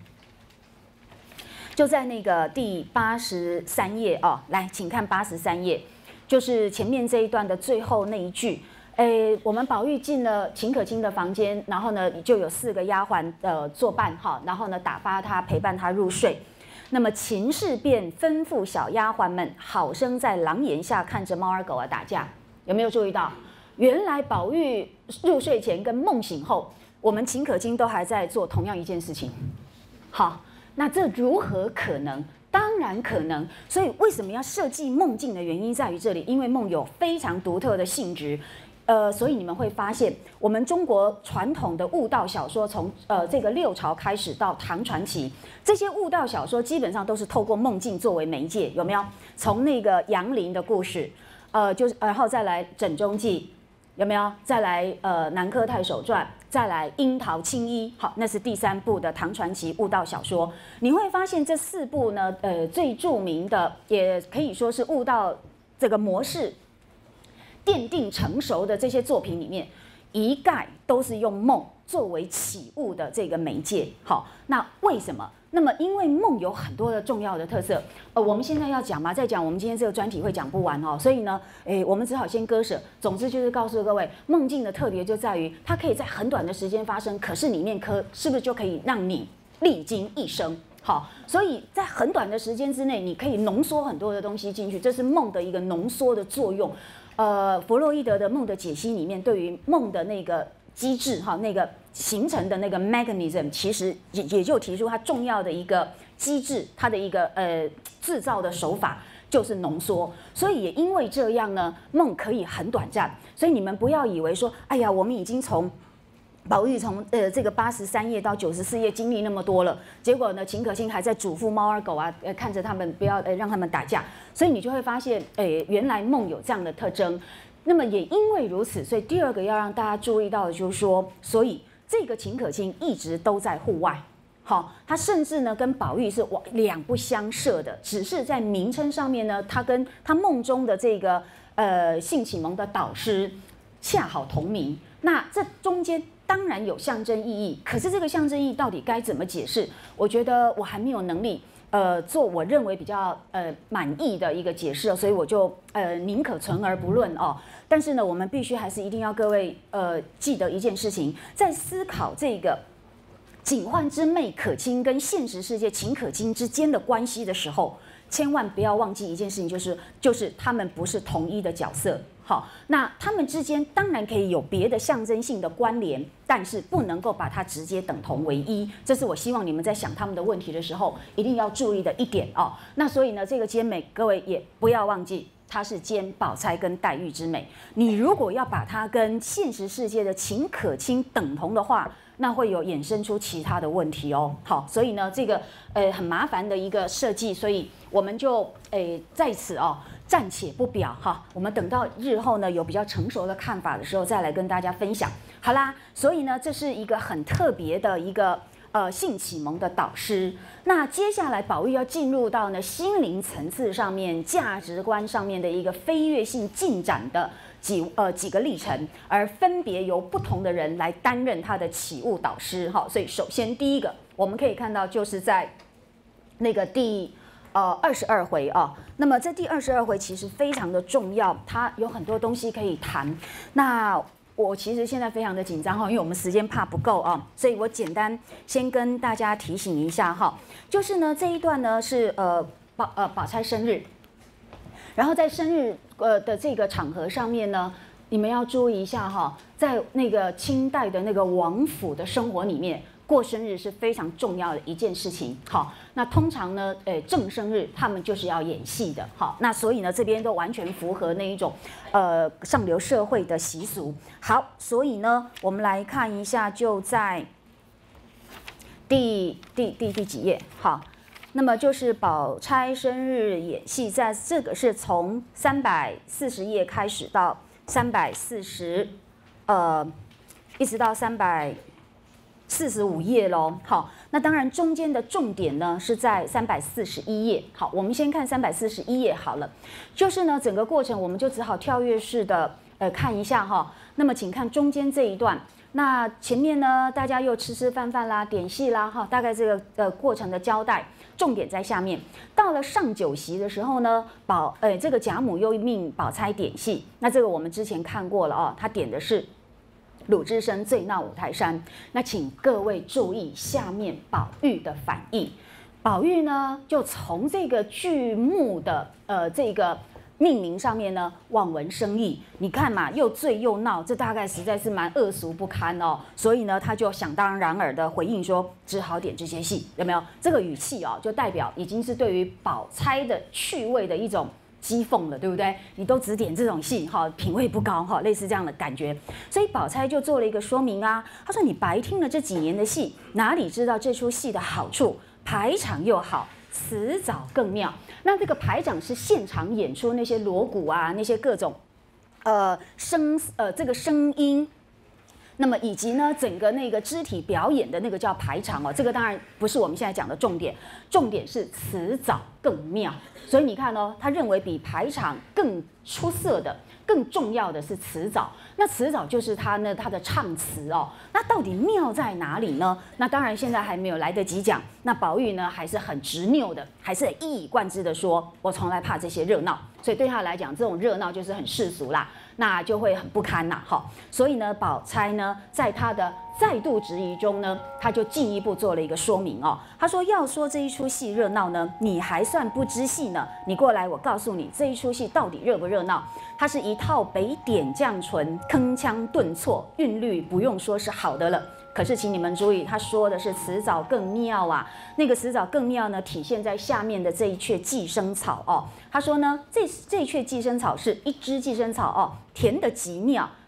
Speaker 1: 那个第83页哦。来，请看83页。就是前面这一段的最后那一句，我们宝玉进了秦可卿的房间，然后呢就有4个丫鬟作伴哈，然后呢打发他陪伴他入睡。那么秦氏便吩咐小丫鬟们好生在廊檐下看着猫儿狗儿打架。有没有注意到？原来宝玉入睡前跟梦醒后，我们秦可卿都还在做同样一件事情。好，那这如何可能？当然可能，所以为什么要设计梦境的原因在于这里，因为梦有非常独特的性质，所以你们会发现，我们中国传统的悟道小说，从这个6朝开始到唐传奇，这些悟道小说基本上都是透过梦境作为媒介，有没有？从那个杨林的故事，然后再来《枕中记》，有没有？再来南柯太守传。再来樱桃青衣，好，那是第3部的唐传奇悟道小说。你会发现这4部呢，最著名的，也可以说是悟道这个模式奠定成熟的这些作品里面，一概都是用梦作为起悟的这个媒介。好，那为什么？那么因为梦有很多的重要的特色，我们现在要讲嘛，再讲我们今天这个专题会讲不完哦，所以呢，我们只好先割舍。总之就是告诉各位，梦境的特别就在于它可以在很短的时间发生，可是里面是不是就可以让你历经一生？好，所以在很短的时间之内，你可以浓缩很多的东西进去，这是梦的一个浓缩的作用。弗洛伊德的梦的解析里面，对于梦的那个机制哈，那个形成的那个 mechanism， 其实也就提出它重要的一个机制，它的一个制造的手法就是浓缩。所以也因为这样呢，梦可以很短暂。所以你们不要以为说，哎呀，我们已经从宝玉从这个83页到94页经历那么多了，结果呢，秦可卿还在嘱咐猫儿狗啊，看着他们不要让他们打架，所以你就会发现，原来梦有这样的特征。那么也因为如此，所以第二个要让大家注意到的就是说，所以这个秦可卿一直都在户外。好，他甚至呢跟宝玉是两不相涉的，只是在名称上面呢，他跟他梦中的这个性启蒙的导师恰好同名。那这中间当然有象征意义，可是这个象征意义到底该怎么解释？我觉得我还没有能力做我认为比较满意的一个解释，所以我就宁可存而不论哦。但是呢，我们必须还是一定要各位记得一件事情，在思考这个警幻之媚可卿跟现实世界秦可卿之间的关系的时候，千万不要忘记一件事情，就是他们不是同一的角色。好，那他们之间当然可以有别的象征性的关联，但是不能够把它直接等同为一。这是我希望你们在想他们的问题的时候一定要注意的一点哦。那所以呢，这个兼美各位也不要忘记，它是兼宝钗跟黛玉之美。你如果要把它跟现实世界的秦可卿等同的话，那会有衍生出其他的问题哦。好，所以呢，这个很麻烦的一个设计，所以我们就在此哦暂且不表哈，我们等到日后呢有比较成熟的看法的时候再来跟大家分享。好啦，所以呢这是一个很特别的一个性启蒙的导师。那接下来宝玉要进入到呢心灵层次上面、价值观上面的一个飞跃性进展的几个历程，而分别由不同的人来担任他的启悟导师哈。所以首先第一个我们可以看到就是在那个第22回啊。那么这第22回其实非常的重要，它有很多东西可以谈。那我其实现在非常的紧张哈，因为我们时间怕不够啊，所以我简单先跟大家提醒一下哈，就是呢这一段呢是宝钗生日，然后在生日的这个场合上面呢，你们要注意一下哈，在那个清代的那个王府的生活里面，过生日是非常重要的一件事情。好，那通常呢，正生日他们就是要演戏的。好，那所以呢，这边都完全符合那一种上流社会的习俗。好，所以呢，我们来看一下，就在第几页？好，那么就是宝钗生日演戏，在这个是从340页开始到340，一直到345页喽。好，那当然中间的重点呢是在341页。好，我们先看341页好了。就是呢，整个过程我们就只好跳跃式的看一下哈。那么请看中间这一段。那前面呢，大家又吃饭啦，点戏啦哈，大概这个过程的交代。重点在下面，到了上酒席的时候呢，这个贾母又命宝钗点戏，那这个我们之前看过了哦，她点的是鲁智深醉闹五台山。那请各位注意下面宝玉的反应，宝玉呢就从这个剧目的这个命名上面呢望文生义，你看嘛，又醉又闹，这大概实在是蛮恶俗不堪哦。所以呢，他就想当然尔的回应说，只好点这些戏，有没有？这个语气哦，就代表已经是对于宝钗的趣味的一种讥讽了，对不对？你都只点这种戏，哈，品味不高，哈，类似这样的感觉。所以宝钗就做了一个说明啊，她说你白听了这几年的戏，哪里知道这出戏的好处？排场又好，词藻更妙。那这个排场是现场演出那些锣鼓啊，那些各种这个声音，那么以及呢整个那个肢体表演的那个叫排场哦。这个当然不是我们现在讲的重点，重点是词藻更妙。所以你看哦，他认为比排场更出色的、更重要的是词藻。那词藻就是他的唱词哦。那到底妙在哪里呢？那当然现在还没有来得及讲。那宝玉呢还是很执拗的，还是一以贯之的说，我从来怕这些热闹。所以对他来讲，这种热闹就是很世俗啦，那就会很不堪呐。哈，所以呢，宝钗呢在他的再度质疑中呢，他就进一步做了一个说明哦。他说，要说这一出戏热闹呢，你还算不知戏呢。你过来，我告诉你，这一出戏到底热不热闹？它是一套北点将唇，铿锵顿挫，韵律不用说是好的了。可是，请你们注意，他说的是词藻更妙啊。那个词藻更妙呢，体现在下面的这一阙寄生草哦。他说呢，这一阙寄生草是一枝寄生草哦，甜得极妙，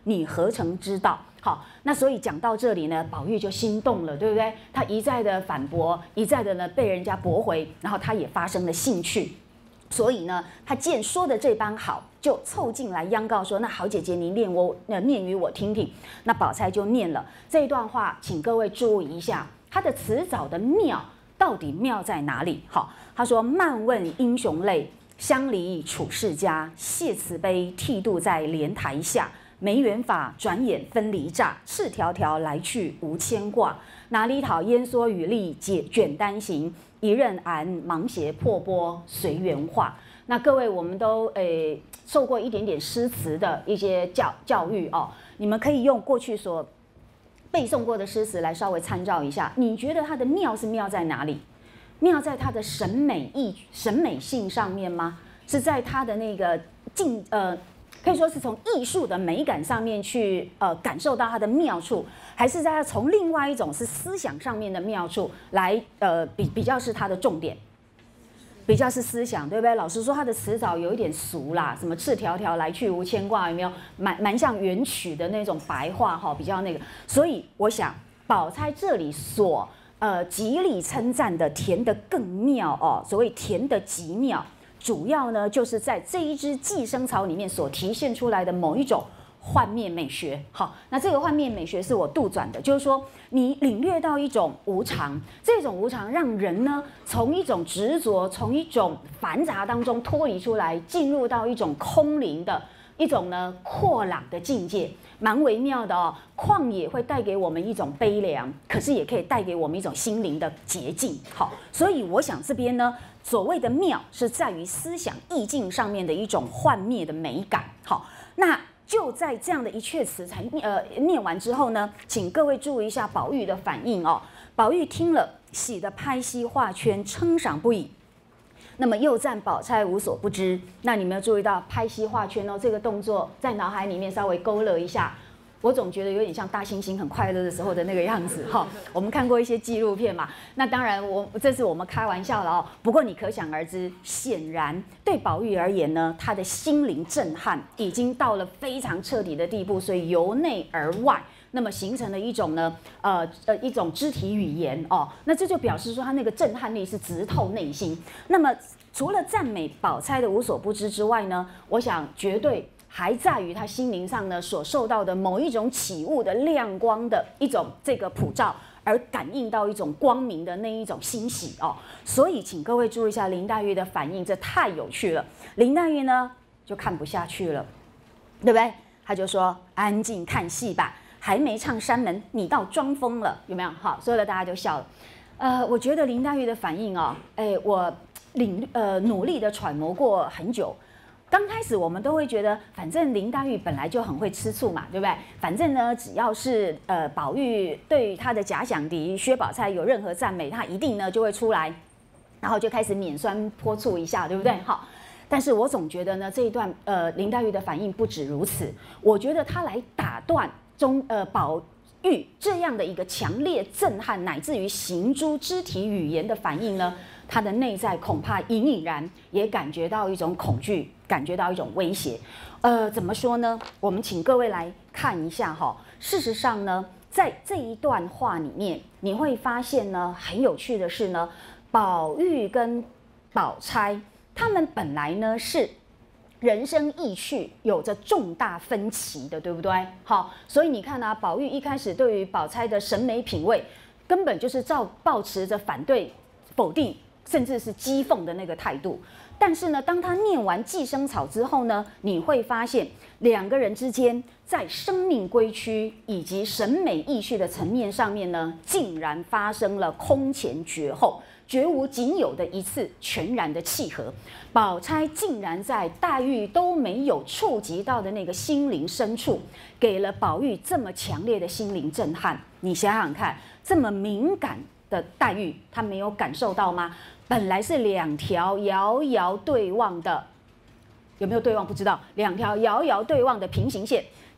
Speaker 1: 你何曾知道？好，那所以讲到这里呢，宝玉就心动了，对不对？他一再的反驳，一再的呢被人家驳回，然后他也发生了兴趣。所以呢，他见说的这般好，就凑进来央告说：“那好姐姐，您念与我听听。”那宝钗就念了这一段话，请各位注意一下，他的词藻的妙到底妙在哪里？好，他说：“漫问英雄泪，相离处世家。谢慈悲，剃度在莲台下。没缘法，转眼分离乍。赤条条来去无牵挂。哪里讨烟蓑雨笠，卷单行。一任俺芒鞋破钵随缘化。”那各位，我们都受过一点点诗词的一些教育哦，你们可以用过去所背诵过的诗词来稍微参照一下。你觉得它的妙是妙在哪里？妙在它的审美性上面吗？是在它的那个可以说是从艺术的美感上面去感受到它的妙处，还是在它从另外一种是思想上面的妙处来比较是它的重点，比较是思想，对不对？老实说，它的词藻有一点俗啦，什么赤条条来去无牵挂，有没有？蛮像元曲的那种白话哈，比较那个。所以我想，宝钗这里所极力称赞的甜的更妙哦，所谓甜的极妙。主要呢，就是在这一支寄生草里面所体现出来的某一种幻灭美学。好，那这个幻灭美学是我杜撰的，就是说你领略到一种无常，这种无常让人呢从一种执着、从一种繁杂当中脱离出来，进入到一种空灵的一种呢阔朗的境界，蛮微妙的哦。旷野会带给我们一种悲凉，可是也可以带给我们一种心灵的洁净。好，所以我想这边呢。所谓的妙是在于思想意境上面的一种幻灭的美感。好，那就在这样的一阙词才念完之后呢，请各位注意一下宝玉的反应哦。宝玉听了，喜得拍膝画圈，称赏不已。那么又赞宝钗无所不知。那你们要注意到拍膝画圈哦，这个动作在脑海里面稍微勾勒一下。我总觉得有点像大猩猩很快乐的时候的那个样子哈。我们看过一些纪录片嘛，那当然这是我们开玩笑了哦。不过你可想而知，显然对宝玉而言呢，他的心灵震撼已经到了非常彻底的地步，所以由内而外，那么形成了一种呢一种肢体语言哦。那这就表示说他那个震撼力是直透内心。那么除了赞美宝钗的无所不知之外呢，我想绝对。还在于他心灵上呢所受到的某一种起悟的亮光的一种这个普照，而感应到一种光明的那一种欣喜哦。所以请各位注意一下林黛玉的反应，这太有趣了。林黛玉呢就看不下去了，对不对？他就说：“安静看戏吧，还没唱山门，你倒装疯了，有没有？”好，所有的大家就笑了。我觉得林黛玉的反应哦，我努力的揣摩过很久。刚开始我们都会觉得，反正林黛玉本来就很会吃醋嘛，对不对？反正呢，只要是宝玉对他的假想敌薛宝钗有任何赞美，他一定呢就会出来，然后就开始免酸泼醋一下，对不对？好，但是我总觉得呢，这一段林黛玉的反应不止如此，我觉得他来打断宝玉这样的一个强烈震撼，乃至于行诸肢体语言的反应呢。他的内在恐怕隐隐然也感觉到一种恐惧，感觉到一种威胁。怎么说呢？我们请各位来看一下哈。事实上呢，在这一段话里面，你会发现呢，很有趣的是呢，宝玉跟宝钗他们本来呢是人生意趣有着重大分歧的，对不对？好，所以你看啊，宝玉一开始对于宝钗的审美品味，根本就是抱持着反对、否定。甚至是讥讽的那个态度，但是呢，当他念完《寄生草》之后呢，你会发现两个人之间在生命归区以及审美意趣的层面上面呢，竟然发生了空前绝后、绝无仅有的一次全然的契合。宝钗竟然在黛玉都没有触及到的那个心灵深处，给了宝玉这么强烈的心灵震撼。你想想看，这么敏感的黛玉，她没有感受到吗？本来是两条遥遥对望的，有没有对望不知道？两条遥遥对望的平行线，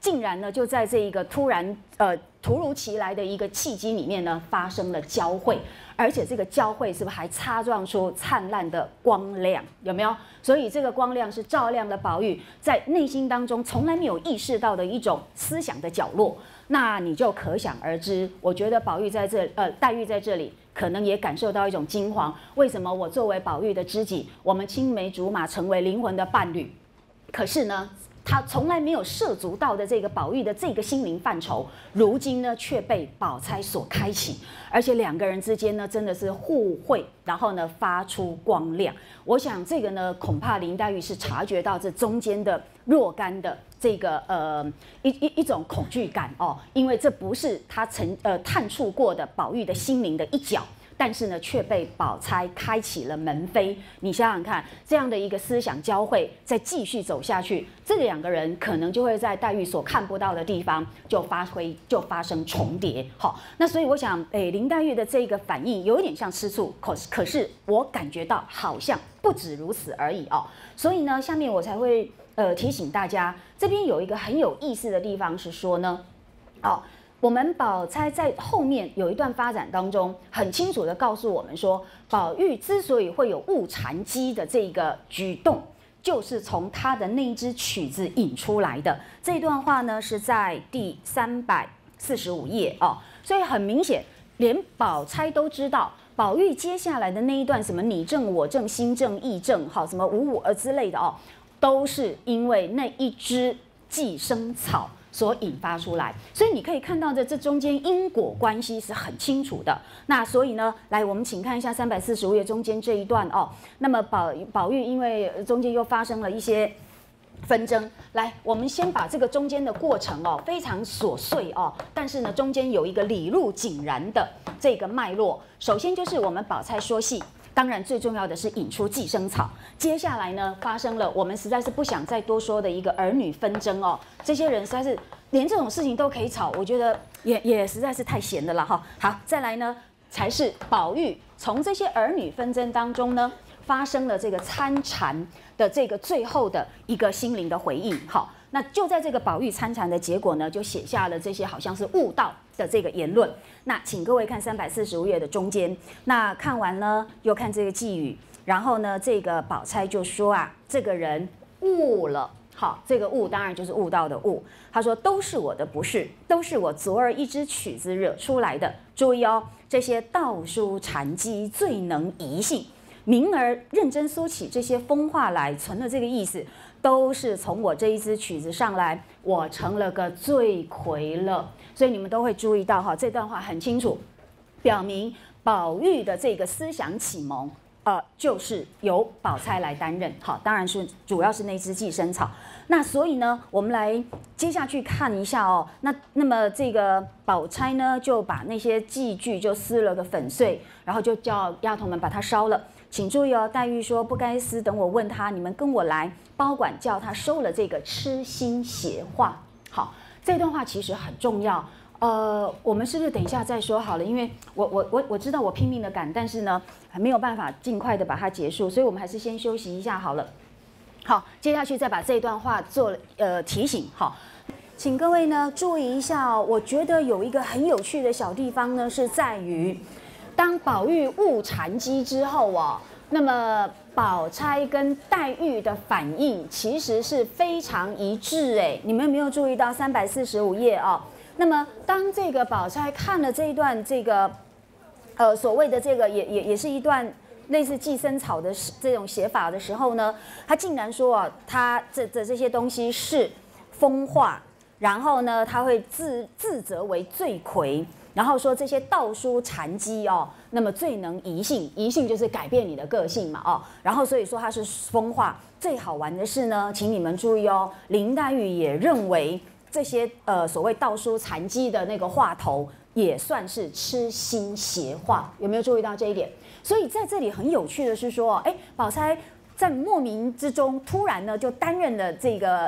Speaker 1: 竟然呢就在这一个突如其来的一个契机里面呢发生了交汇，而且这个交汇是不是还擦撞出灿烂的光亮？有没有？所以这个光亮是照亮了宝玉在内心当中从来没有意识到的一种思想的角落。那你就可想而知，我觉得宝玉在黛玉在这里可能也感受到一种惊惶。为什么我作为宝玉的知己，我们青梅竹马成为灵魂的伴侣，可是呢，他从来没有涉足到的这个宝玉的这个心灵范畴，如今呢却被宝钗所开启，而且两个人之间呢真的是互惠，然后呢发出光亮。我想这个呢，恐怕林黛玉是察觉到这中间的若干的这个一种恐惧感哦，因为这不是他探触过的宝玉的心灵的一角。但是呢，却被宝钗开启了门扉。你想想看，这样的一个思想交汇，再继续走下去，这两个人可能就会在黛玉所看不到的地方就发生重叠。好，那所以我想，林黛玉的这个反应有点像吃醋，可是我感觉到好像不止如此而已哦。所以呢，下面我才会提醒大家，这边有一个很有意思的地方是说呢，我们宝钗在后面有一段发展当中，很清楚的告诉我们说，宝玉之所以会有误禅机的这个举动，就是从他的那一支曲子引出来的。这段话呢是在第345页哦，所以很明显，连宝钗都知道，宝玉接下来的那一段什么你正我正心正意正，好什么五之类的哦，都是因为那一支寄生草所引发出来，所以你可以看到的这中间因果关系是很清楚的。那所以呢，来我们请看一下345页中间这一段哦。那么宝玉因为中间又发生了一些纷争，来我们先把这个中间的过程哦，非常琐碎哦，但是呢中间有一个理路井然的这个脉络。首先就是我们宝钗说戏。当然，最重要的是引出寄生草。接下来呢，发生了我们实在是不想再多说的一个儿女纷争哦。这些人实在是连这种事情都可以吵，我觉得也实在是太闲的了哈。好，再来呢，才是宝玉从这些儿女纷争当中呢，发生了这个参禅的这个最后的一个心灵的回应。好，那就在这个宝玉参禅的结果呢，就写下了这些好像是悟道的这个言论。那请各位看345页的中间，那看完呢，又看这个寄语，然后呢，这个宝钗就说啊，这个人悟了。好，这个悟当然就是悟道的悟。他说都是我的不是，都是我昨儿一支曲子惹出来的。注意哦，这些道书禅机最能移性。明儿认真说起这些风话来，存了这个意思，都是从我这一支曲子上来，我成了个罪魁了。所以你们都会注意到哈，这段话很清楚，表明宝玉的这个思想启蒙，就是由宝钗来担任。好，当然是主要是那支寄生草。那所以呢，我们来接下去看一下哦。那么这个宝钗呢，就把那些寄句就撕了个粉碎，然后就叫丫头们把它烧了。请注意哦，黛玉说不该撕，等我问他，你们跟我来，包管叫他收了这个痴心邪话。好，这段话其实很重要。我们是不是等一下再说好了？因为我知道我拼命的赶，但是呢没有办法尽快的把它结束，所以我们还是先休息一下好了。好，接下去再把这段话做提醒。好，请各位呢注意一下哦。我觉得有一个很有趣的小地方呢，是在于当宝玉悟禅机之后哦，那么宝钗跟黛玉的反应其实是非常一致哎，你们有没有注意到345页哦？那么当这个宝钗看了这一段这个所谓的这个也是一段类似寄生草的这种写法的时候呢，她竟然说啊，她这些东西是风化，然后呢，她会自责为罪魁。然后说这些道书禅机哦，那么最能移性，移性就是改变你的个性嘛哦。然后所以说它是风化。最好玩的是呢，请你们注意哦，林黛玉也认为这些所谓道书禅机的那个话头也算是痴心邪话，有没有注意到这一点？所以在这里很有趣的是说，宝钗在莫名之中突然呢就担任了这个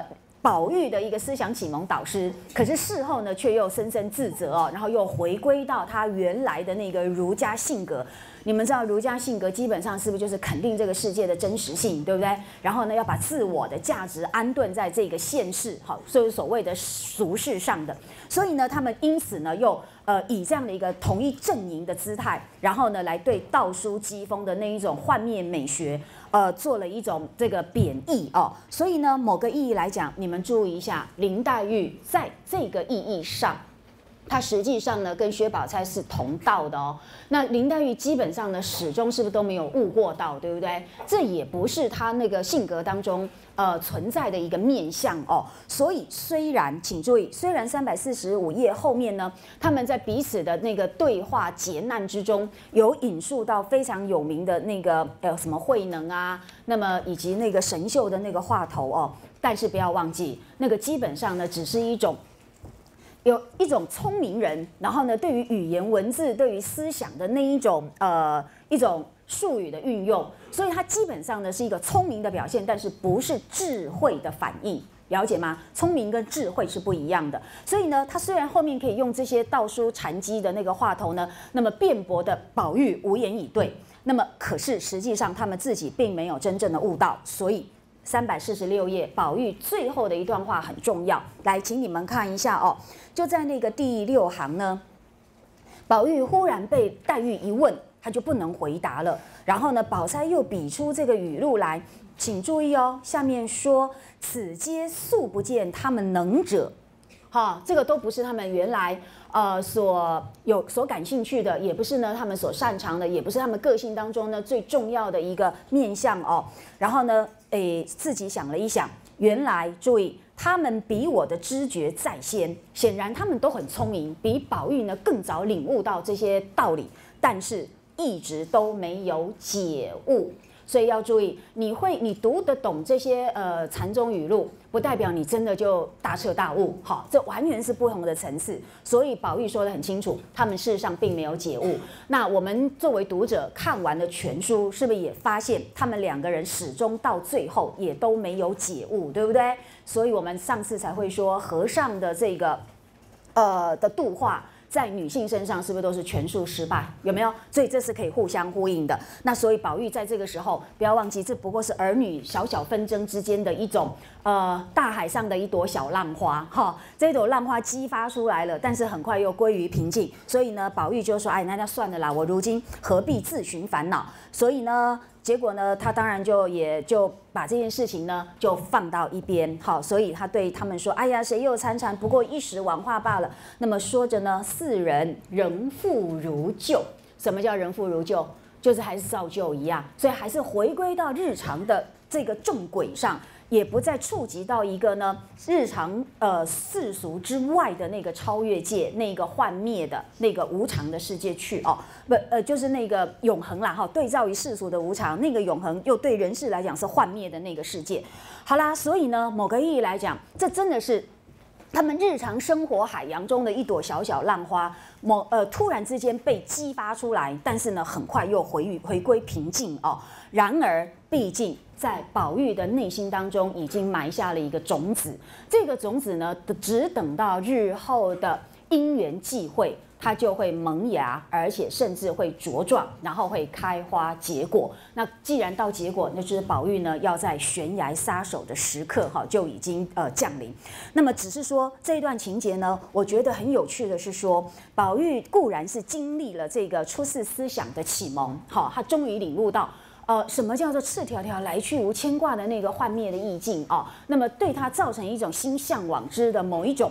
Speaker 1: 宝玉的一个思想启蒙导师，可是事后呢，却又深深自责哦，然后又回归到他原来的那个儒家性格。你们知道儒家性格基本上是不是就是肯定这个世界的真实性，对不对？然后呢，要把自我的价值安顿在这个现世，好，就是所谓的俗世上的。所以呢，他们因此呢，又以这样的一个同一阵营的姿态，然后呢，来对道书讥讽的那一种幻灭美学，做了一种这个贬义哦。所以呢，某个意义来讲，你们注意一下，林黛玉在这个意义上。他实际上呢，跟薛宝钗是同道的哦。那林黛玉基本上呢，始终是不是都没有悟过道，对不对？这也不是他那个性格当中存在的一个面相哦。所以虽然，请注意，虽然345页后面呢，他们在彼此的那个对话劫难之中，有引述到非常有名的那个什么慧能啊，那么以及那个神秀的那个话头哦，但是不要忘记，那个基本上呢，只是有一种聪明人，然后呢，对于语言文字、对于思想的那一种术语的运用，所以它基本上呢是一个聪明的表现，但是不是智慧的反应，了解吗？聪明跟智慧是不一样的。所以呢，他虽然后面可以用这些道书禅机的那个话头呢，那么辩驳的宝玉无言以对，那么可是实际上他们自己并没有真正的悟道，所以。346页，宝玉最后的一段话很重要，来，请你们看一下哦。就在那个第6行呢，宝玉忽然被黛玉一问，他就不能回答了。然后呢，宝钗又比出这个语录来，请注意哦，下面说：“此皆素不见他们能者。”哈，这个都不是他们原来所感兴趣的，也不是呢他们所擅长的，也不是他们个性当中呢最重要的一个面向哦。然后呢，自己想了一想，原来注意，他们比我的知觉在先，显然他们都很聪明，比宝玉呢更早领悟到这些道理，但是一直都没有解悟。所以要注意，你读得懂这些禅宗语录，不代表你真的就大彻大悟，好，这完全是不同的层次。所以宝玉说得很清楚，他们事实上并没有解悟。那我们作为读者看完了全书，是不是也发现他们2个人始终到最后也都没有解悟，对不对？所以我们上次才会说和尚的这个的度化。在女性身上是不是都是全数失败？有没有？所以这是可以互相呼应的。那所以宝玉在这个时候，不要忘记，这不过是儿女小小纷争之间的一种大海上的一朵小浪花哈。这朵浪花激发出来了，但是很快又归于平静。所以呢，宝玉就说：“哎，那算了啦，我如今何必自寻烦恼？”所以呢。结果呢，他当然也就把这件事情呢就放到一边，好，所以他对他们说：“哎呀，谁又参禅？不过一时玩话罢了。”那么说着呢，4人仍复如旧。什么叫仍复如旧？就是还是照旧一样，所以还是回归到日常的这个正轨上。也不再触及到一个呢日常世俗之外的那个超越界，那个幻灭的那个无常的世界去哦，就是那个永恒啦哈。对照于世俗的无常，那个永恒又对人世来讲是幻灭的那个世界。好啦，所以呢，某个意义来讲，这真的是他们日常生活海洋中的一朵小小浪花，突然之间被激发出来，但是呢，很快又回归平静哦。然而，毕竟在宝玉的内心当中已经埋下了一个种子，这个种子呢，只等到日后的因缘际会，它就会萌芽，而且甚至会茁壮，然后会开花结果。那既然到结果，那就是宝玉呢要在悬崖撒手的时刻哈就已经降临。那么只是说这一段情节呢，我觉得很有趣的是说，宝玉固然是经历了这个出世思想的启蒙，好，他终于领悟到。什么叫做赤条条来去无牵挂的那个幻灭的意境哦？那么对他造成一种心向往之的某一种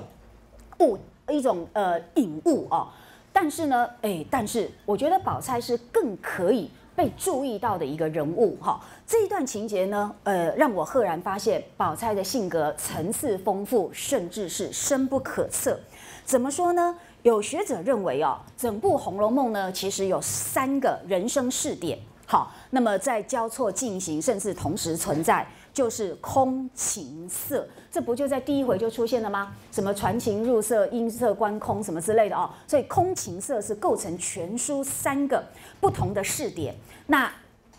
Speaker 1: 隐悟哦。但是呢，但是我觉得宝钗是更可以被注意到的一个人物哈。这一段情节呢，让我赫然发现宝钗的性格层次丰富，甚至是深不可测。怎么说呢？有学者认为哦，整部《红楼梦》呢，其实有3个人生试点。好，那么在交错进行，甚至同时存在，就是空情色，这不就在第1回就出现了吗？什么传情入色、音色观空什么之类的哦，所以空情色是构成全书3个不同的试点。那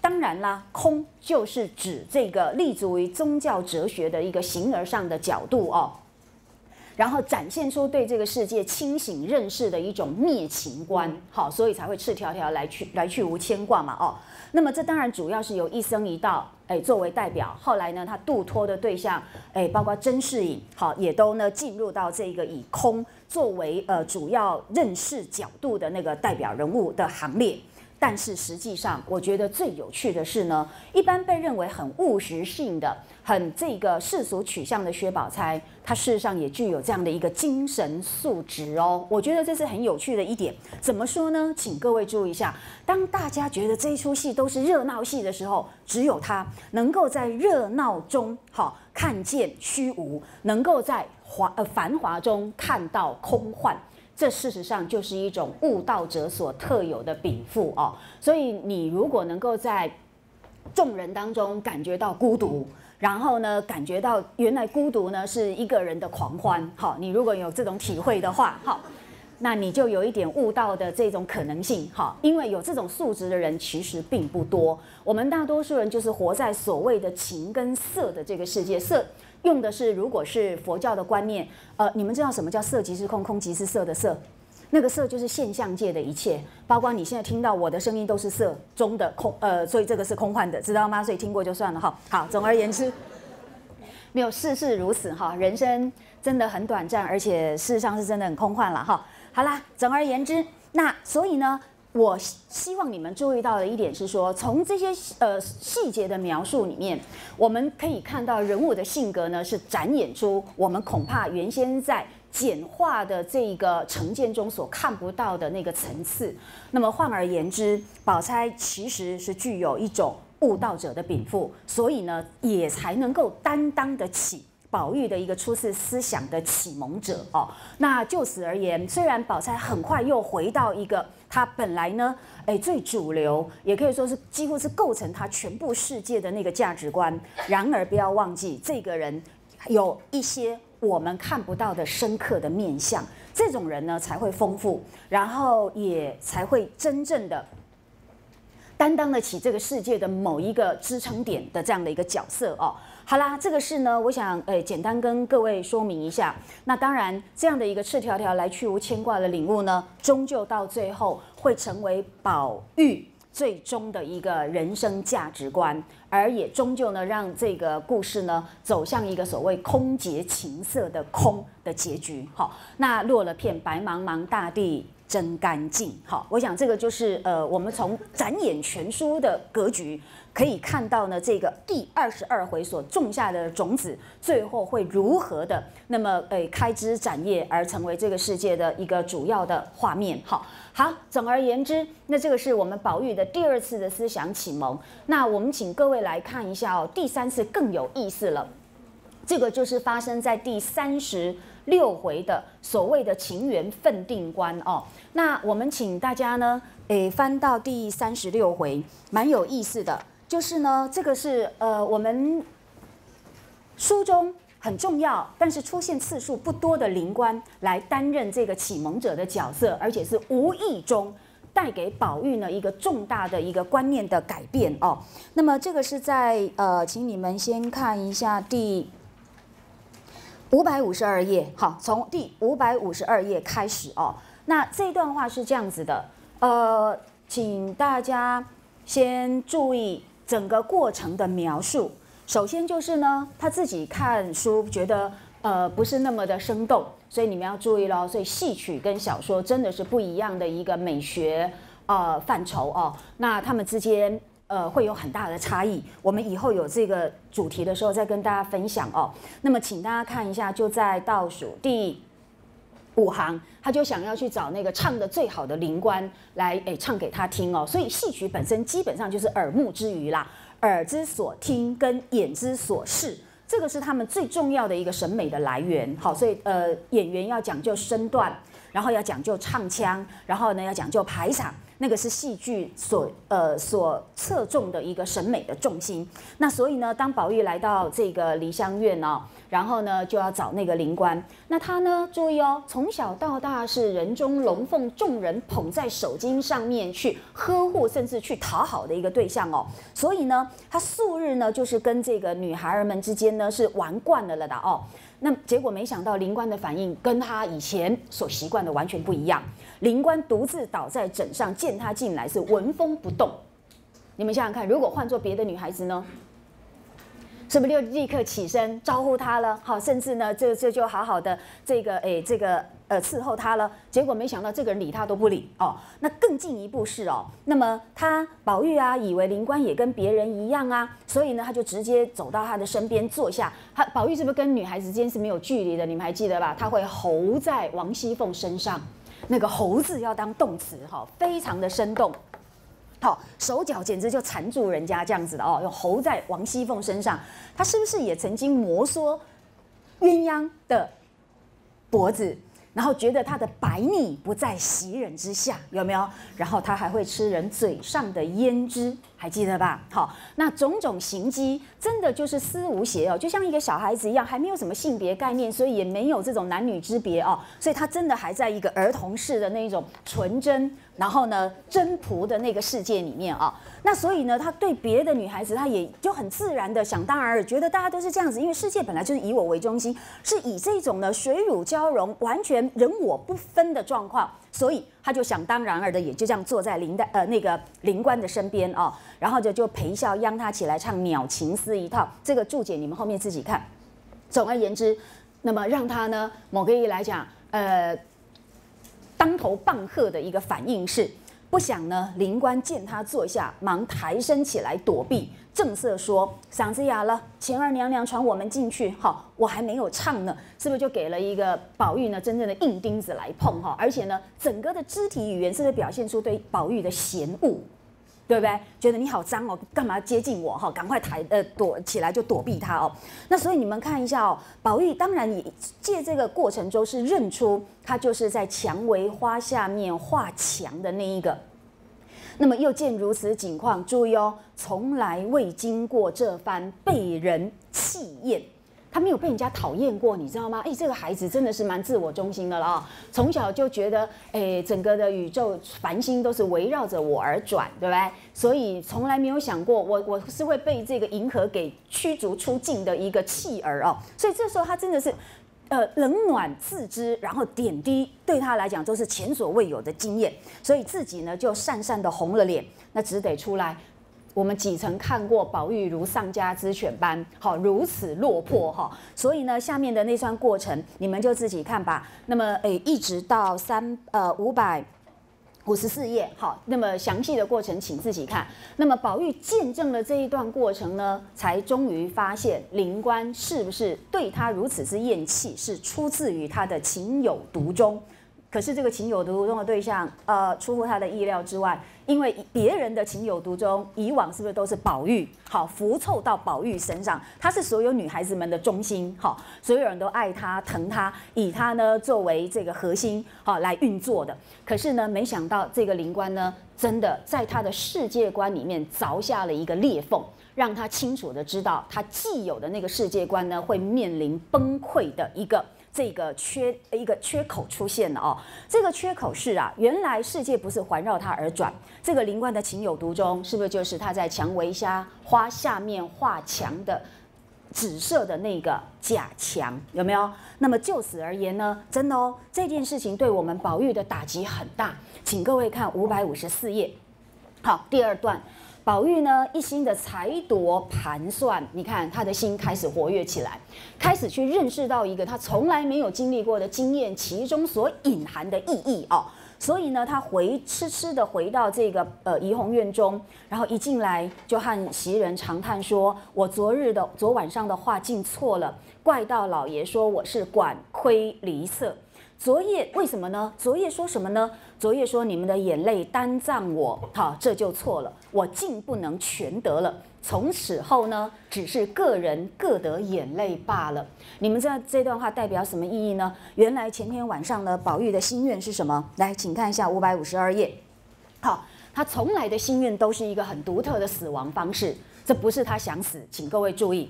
Speaker 1: 当然啦，空就是指这个立足于宗教哲学的一个形而上的角度哦。然后展现出对这个世界清醒认识的一种灭情观，好，所以才会赤条条来去无牵挂嘛，哦，那么这当然主要是由一僧一道，作为代表，后来呢，他度脱的对象，包括甄士隐，好，也都呢进入到这个以空作为主要认识角度的那个代表人物的行列。但是实际上，我觉得最有趣的是呢，一般被认为很务实性的、很这个世俗取向的薛宝钗，她事实上也具有这样的一个精神素质哦。我觉得这是很有趣的一点。怎么说呢？请各位注意一下，当大家觉得这一出戏都是热闹戏的时候，只有她能够在热闹中看见虚无，能够在繁华中看到空幻。这事实上就是一种悟道者所特有的禀赋哦，所以你如果能够在众人当中感觉到孤独，然后呢，感觉到原来孤独呢是一个人的狂欢，好，你如果有这种体会的话，好，那你就有一点悟道的这种可能性，好，因为有这种素质的人其实并不多，我们大多数人就是活在所谓的情跟色的这个世界，色。用的是，如果是佛教的观念，你们知道什么叫色即是空，空即是色的色？那个色就是现象界的一切，包括你现在听到我的声音都是色中的空，所以这个是空幻的，知道吗？所以听过就算了哈。好，总而言之，没有世事如此哈，人生真的很短暂，而且事实上是真的很空幻了哈。好啦，总而言之，那所以呢？我希望你们注意到的一点是说，从这些细节的描述里面，我们可以看到人物的性格呢是展演出我们恐怕原先在简化的这个呈现中所看不到的那个层次。那么换而言之，宝钗其实是具有一种悟道者的禀赋，所以呢也才能够担当得起宝玉的一个初次思想的启蒙者哦。那就此而言，虽然宝钗很快又回到一个他本来呢，最主流，也可以说是几乎是构成他全部世界的那个价值观。然而，不要忘记，这个人有一些我们看不到的深刻的面相，这种人呢才会丰富，然后也才会真正的担当得起这个世界的某一个支撑点的这样的一个角色哦。好啦，这个是呢，我想简单跟各位说明一下。那当然，这样的一个赤条条来去无牵挂的领悟呢，终究到最后会成为宝玉最终的一个人生价值观，而也终究呢让这个故事呢走向一个所谓空结情色的空的结局。好，那落了片白茫茫大地真干净。好，我想这个就是我们从展演全书的格局可以看到呢，这个第22回所种下的种子，最后会如何的那么开枝展叶，而成为这个世界的一个主要的画面。好，总而言之，那这个是我们宝玉的第2次的思想启蒙。那我们请各位来看一下哦，第3次更有意思了。这个就是发生在第36回的所谓的情缘分定观哦。那我们请大家呢，翻到第36回，蛮有意思的。就是呢，这个是我们书中很重要，但是出现次数不多的灵官来担任这个启蒙者的角色，而且是无意中带给宝玉呢一个重大的一个观念的改变哦。那么这个是在请你们先看一下第552页，好，从第552页开始哦。那这段话是这样子的，请大家先注意整个过程的描述。首先就是呢，他自己看书觉得不是那么的生动，所以你们要注意咯。所以戏曲跟小说真的是不一样的一个美学范畴哦。那他们之间会有很大的差异。我们以后有这个主题的时候再跟大家分享哦。那么请大家看一下，就在倒数第5行，他就想要去找那个唱的最好的灵官来唱给他听哦。所以戏曲本身基本上就是耳目之娱啦，耳之所听跟眼之所视，这个是他们最重要的一个审美的来源。好，所以演员要讲究身段，然后要讲究唱腔，然后呢要讲究排场， 那个是戏剧所侧重的一个审美的重心。那所以呢，当宝玉来到这个梨香院哦，然后呢就要找那个灵官。那他呢，注意哦，从小到大是人中龙凤，众人捧在手心上面去呵护，甚至去讨好的一个对象哦。所以呢，他素日呢就是跟这个女孩儿们之间呢是玩惯了的哦。那结果没想到灵官的反应跟他以前所习惯的完全不一样。灵官独自倒在枕上，见他进来是纹风不动。你们想想看，如果换做别的女孩子呢，是不是就立刻起身招呼他了？好，甚至呢，这就好好的伺候他了。结果没想到这个人理他都不理哦。那更进一步是哦，那么宝玉啊，以为灵官也跟别人一样啊，所以呢，他就直接走到他的身边坐下。宝玉是不是跟女孩子之间是没有距离的？你们还记得吧？他会猴在王熙凤身上，那个猴字要当动词哈，非常的生动。好，手脚简直就缠住人家这样子的哦，用猴在王熙凤身上，他是不是也曾经摩挲鸳鸯的脖子？然后觉得他的白腻不在袭人之下，有没有？然后他还会吃人嘴上的胭脂，还记得吧？好，那种种行迹真的就是丝无邪哦，就像一个小孩子一样，还没有什么性别概念，所以也没有这种男女之别哦，所以他真的还在一个儿童式的那一种纯真，然后呢真朴的那个世界里面啊。那所以呢，他对别的女孩子，他也就很自然的想当然尔，觉得大家都是这样子，因为世界本来就是以我为中心，是以这种呢水乳交融，完全人我不分的状况，所以他就想当然尔的，也就这样坐在那个灵官的身边哦，然后就陪笑央他起来唱鸟情诗一套。这个注解你们后面自己看。总而言之，那么让他呢某个意义来讲，当头棒喝的一个反应是。不想呢，灵官见他坐下，忙抬身起来躲避，正色说：“嗓子哑了，请二娘娘传我们进去。好，我还没有唱呢，是不是就给了一个宝玉呢真正的硬钉子来碰哈？而且呢，整个的肢体语言是不是表现出对宝玉的嫌恶？对不对？觉得你好脏哦，干嘛接近我哈？赶快躲起来就躲避他哦。那所以你们看一下哦，宝玉当然也借这个过程中是认出他就是在蔷薇花下面画墙的那一个。那么又见如此景况，注意哦，从来未经过这番被人弃厌。他没有被人家讨厌过，你知道吗？这个孩子真的是蛮自我中心的了啊！从小就觉得，整个的宇宙繁星都是围绕着我而转，对不对？所以从来没有想过，我是会被这个银河给驱逐出境的一个弃儿哦。所以这时候他真的是，冷暖自知，然后点滴对他来讲都是前所未有的经验，所以自己呢就讪讪的红了脸，那只得出来。我们几曾看过宝玉如丧家之犬般，好如此落魄哈，所以呢，下面的那段过程你们就自己看吧。那么一直到554页，好，那么详细的过程请自己看。那么宝玉见证了这一段过程呢，才终于发现灵官是不是对他如此之厌弃，是出自于他的情有独钟。可是这个情有独钟的对象，出乎他的意料之外，因为别人的情有独钟，以往是不是都是宝玉？好，浮凑到宝玉身上，他是所有女孩子们的中心，好，所有人都爱他、疼他，以他呢作为这个核心，好来运作的。可是呢，没想到这个灵官呢，真的在他的世界观里面凿下了一个裂缝，让他清楚的知道，他既有的那个世界观呢，会面临崩溃的一个缺口出现了哦。这个缺口是啊，原来世界不是环绕它而转。这个灵官的情有独钟，是不是就是他在蔷薇花下面画墙的紫色的那个假墙？有没有？那么就此而言呢，真的哦，这件事情对我们宝玉的打击很大。请各位看554页，好，第二段。宝玉呢，一心的裁夺盘算，你看他的心开始活跃起来，开始去认识到一个他从来没有经历过的经验，其中所隐含的意义哦。所以呢，他痴痴的回到这个怡红院中，然后一进来就和袭人长叹说：“我昨晚上的话竟错了，怪到老爷说我是管窥离色。昨夜为什么呢？昨夜说什么呢？昨夜说你们的眼泪单葬我，好，这就错了，我竟不能全得了。从此后呢，只是个人各得眼泪罢了。你们知道这段话代表什么意义呢？原来前天晚上呢，宝玉的心愿是什么？来，请看一下552页。 好，他从来的心愿都是一个很独特的死亡方式，这不是他想死，请各位注意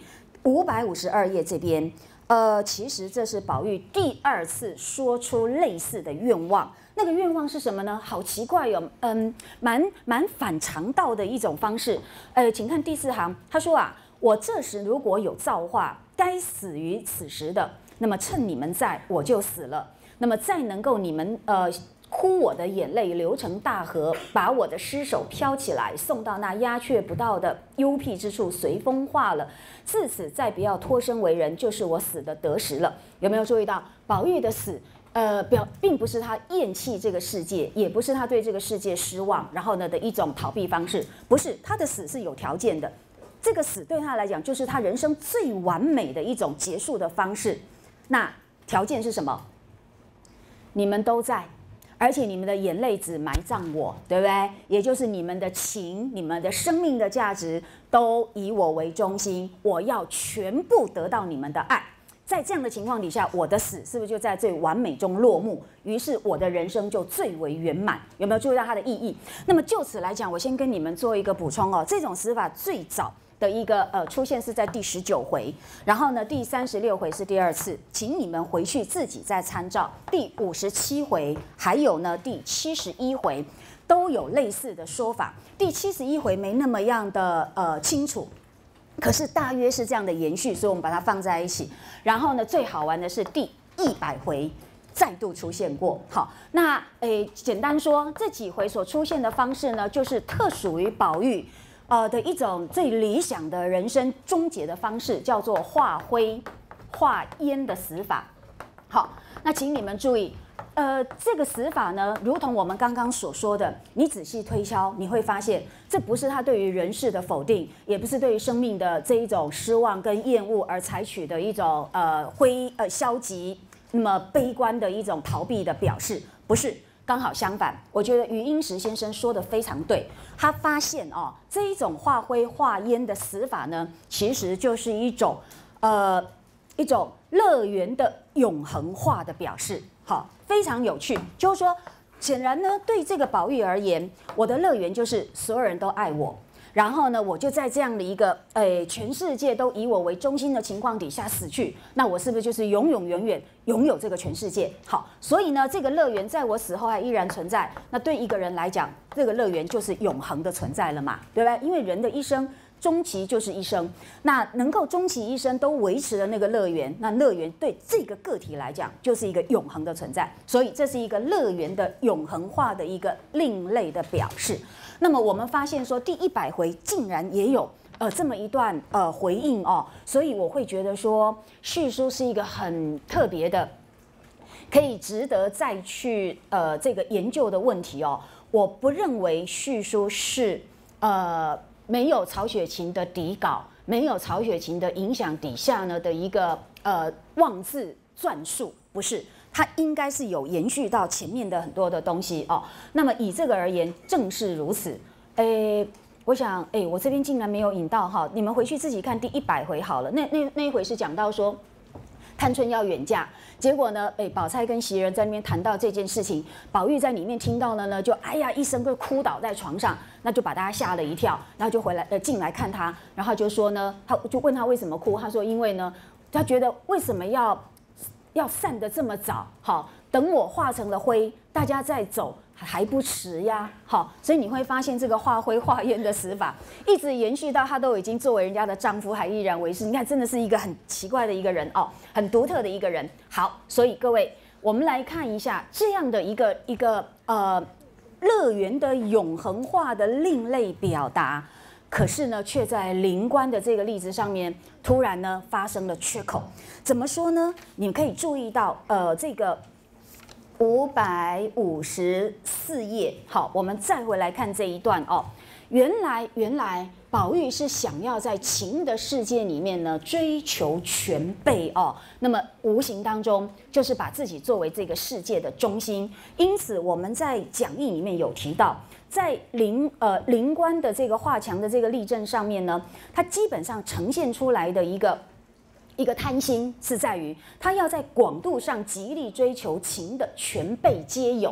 Speaker 1: ，552页这边，其实这是宝玉第2次说出类似的愿望。那个愿望是什么呢？好奇怪哟，蛮反常道的一种方式。请看第4行，他说啊，我这时如果有造化，该死于此时的，那么趁你们在，我就死了。那么再能够你们哭我的眼泪流成大河，把我的尸首飘起来，送到那鸦雀不到的幽僻之处，随风化了。自此再不要脱身为人，就是我死的得时了。有没有注意到宝玉的死？并不是他厌弃这个世界，也不是他对这个世界失望，然后呢的一种逃避方式，不是他的死是有条件的。这个死对他来讲，就是他人生最完美的一种结束的方式。那条件是什么？你们都在，而且你们的眼泪只埋葬我，对不对？也就是你们的情、你们的生命的价值都以我为中心，我要全部得到你们的爱。在这样的情况底下，我的死是不是就在最完美中落幕？于是我的人生就最为圆满。有没有注意到它的意义？那么就此来讲，我先跟你们做一个补充哦。这种死法最早的一个出现是在第19回，然后呢第36回是第2次，请你们回去自己再参照。第57回还有呢第71回都有类似的说法。第71回没那么样的清楚。可是大约是这样的延续，所以我们把它放在一起。然后呢，最好玩的是第100回再度出现过。好，那简单说，这几回所出现的方式呢，就是特属于宝玉的一种最理想的人生终结的方式，叫做化灰化烟的死法。好，那请你们注意。这个死法呢，如同我们刚刚所说的，你仔细推敲，你会发现，这不是他对于人世的否定，也不是对于生命的这一种失望跟厌恶而采取的一种消极、那么悲观的一种逃避的表示，不是，刚好相反。我觉得余英时先生说的非常对，他发现这一种化灰化烟的死法呢，其实就是一种乐园的永恒化的表示。好，非常有趣，就是说，显然呢，对这个宝玉而言，我的乐园就是所有人都爱我，然后呢，我就在这样的一个全世界都以我为中心的情况底下死去，那我是不是就是永永远远拥有这个全世界？好，所以呢，这个乐园在我死后还依然存在，那对一个人来讲，这个乐园就是永恒的存在了嘛，对不对？因为人的一生。终其就是一生，那能够终其一生都维持的那个乐园，那乐园对这个个体来讲就是一个永恒的存在，所以这是一个乐园的永恒化的一个另类的表示。那么我们发现说第100回竟然也有这么一段回应哦，所以我会觉得说叙书是一个很特别的，可以值得再去这个研究的问题哦。我不认为叙书是没有曹雪芹的底稿，没有曹雪芹的影响底下呢的一个妄自撰述，不是，它应该是有延续到前面的很多的东西哦。那么以这个而言，正是如此。我想，我这边竟然没有引到哈，你们回去自己看第100回好了。那一回是讲到说。探春要远嫁，结果呢，宝钗跟袭人在那边谈到这件事情，宝玉在里面听到了呢，就哎呀一声就哭倒在床上，那就把大家吓了一跳，然后就回来进来看他，然后就说呢，他就问他为什么哭，他说因为呢，他觉得为什么要散得这么早，好，等我化成了灰，大家再走。还不迟呀，好，所以你会发现这个化灰化烟的死法，一直延续到他都已经作为人家的丈夫，还依然为是。你看，真的是一个很奇怪的一个人哦，很独特的一个人。好，所以各位，我们来看一下这样的一个乐园的永恒化的另类表达，可是呢，却在灵官的这个例子上面，突然呢发生了缺口。怎么说呢？你们可以注意到，这个。554页，好，我们再回来看这一段哦。原来宝玉是想要在情的世界里面呢追求全备哦，那么无形当中就是把自己作为这个世界的中心。因此我们在讲义里面有提到，在灵官的这个画墙的这个例证上面呢，它基本上呈现出来的一个贪心是在于他要在广度上极力追求情的全备皆有，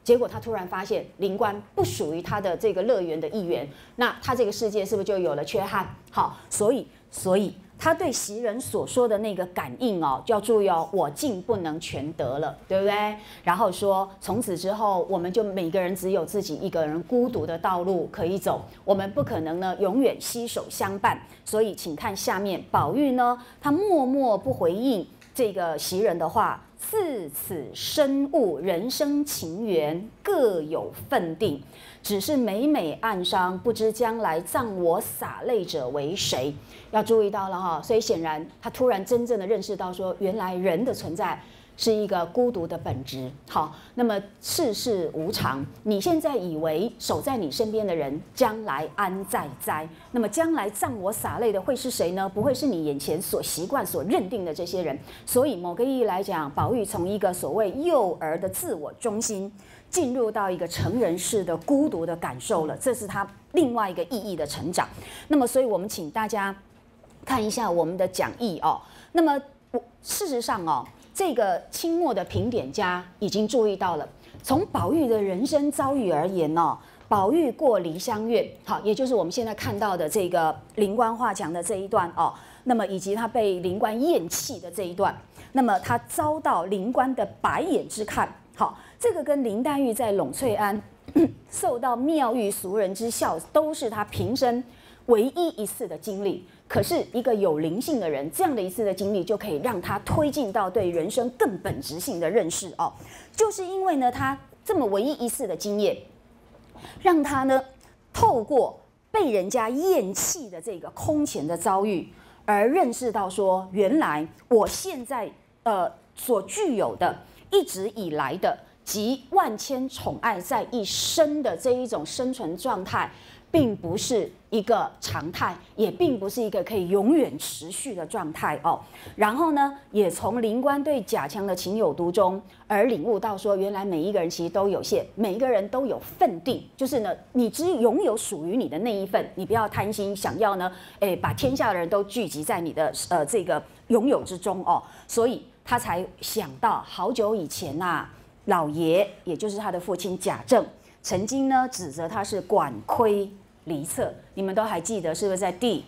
Speaker 1: 结果他突然发现灵官不属于他的这个乐园的一员，那他这个世界是不是就有了缺憾？好，所以他对袭人所说的那个感应哦，就要注意哦，我竟不能全得了，对不对？然后说从此之后，我们就每个人只有自己一个人孤独的道路可以走，我们不可能呢永远携手相伴。所以请看下面，宝玉呢，他默默不回应这个袭人的话。自此深悟人生情缘各有分定，只是每每暗伤，不知将来葬我洒泪者为谁。要注意到了哈，所以显然他突然真正的认识到说，原来人的存在是一个孤独的本质。好，那么世事无常，你现在以为守在你身边的人，将来安在哉？那么将来葬我洒泪的会是谁呢？不会是你眼前所习惯、所认定的这些人。所以某个意义来讲，宝玉从一个所谓幼儿的自我中心，进入到一个成人式的孤独的感受了，这是他另外一个意义的成长。那么，所以我们请大家看一下我们的讲义哦。那么，事实上哦。这个清末的评点家已经注意到了，从宝玉的人生遭遇而言哦，宝玉过梨香院，好，也就是我们现在看到的这个灵官画墙的这一段哦，那么以及他被灵官厌弃的这一段，那么他遭到灵官的白眼之看，好，这个跟林黛玉在栊翠庵受到妙玉俗人之笑，都是他平生唯一一次的经历。可是，一个有灵性的人，这样的一次的经历，就可以让他推进到对人生更本质性的认识哦。就是因为呢，他这么唯一一次的经验，让他呢透过被人家厌弃的这个空前的遭遇，而认识到说，原来我现在所具有的一直以来的集万千宠爱在一身的这一种生存状态。并不是一个常态，也并不是一个可以永远持续的状态哦。然后呢，也从灵官对贾强的情有独钟而领悟到说，原来每一个人其实都有限，每一个人都有份定，就是呢，你只拥有属于你的那一份，你不要贪心，想要呢，把天下的人都聚集在你的这个拥有之中哦。所以他才想到，好久以前呐，老爷也就是他的父亲贾政，曾经呢指责他是管窥离策，你们都还记得是不是？在第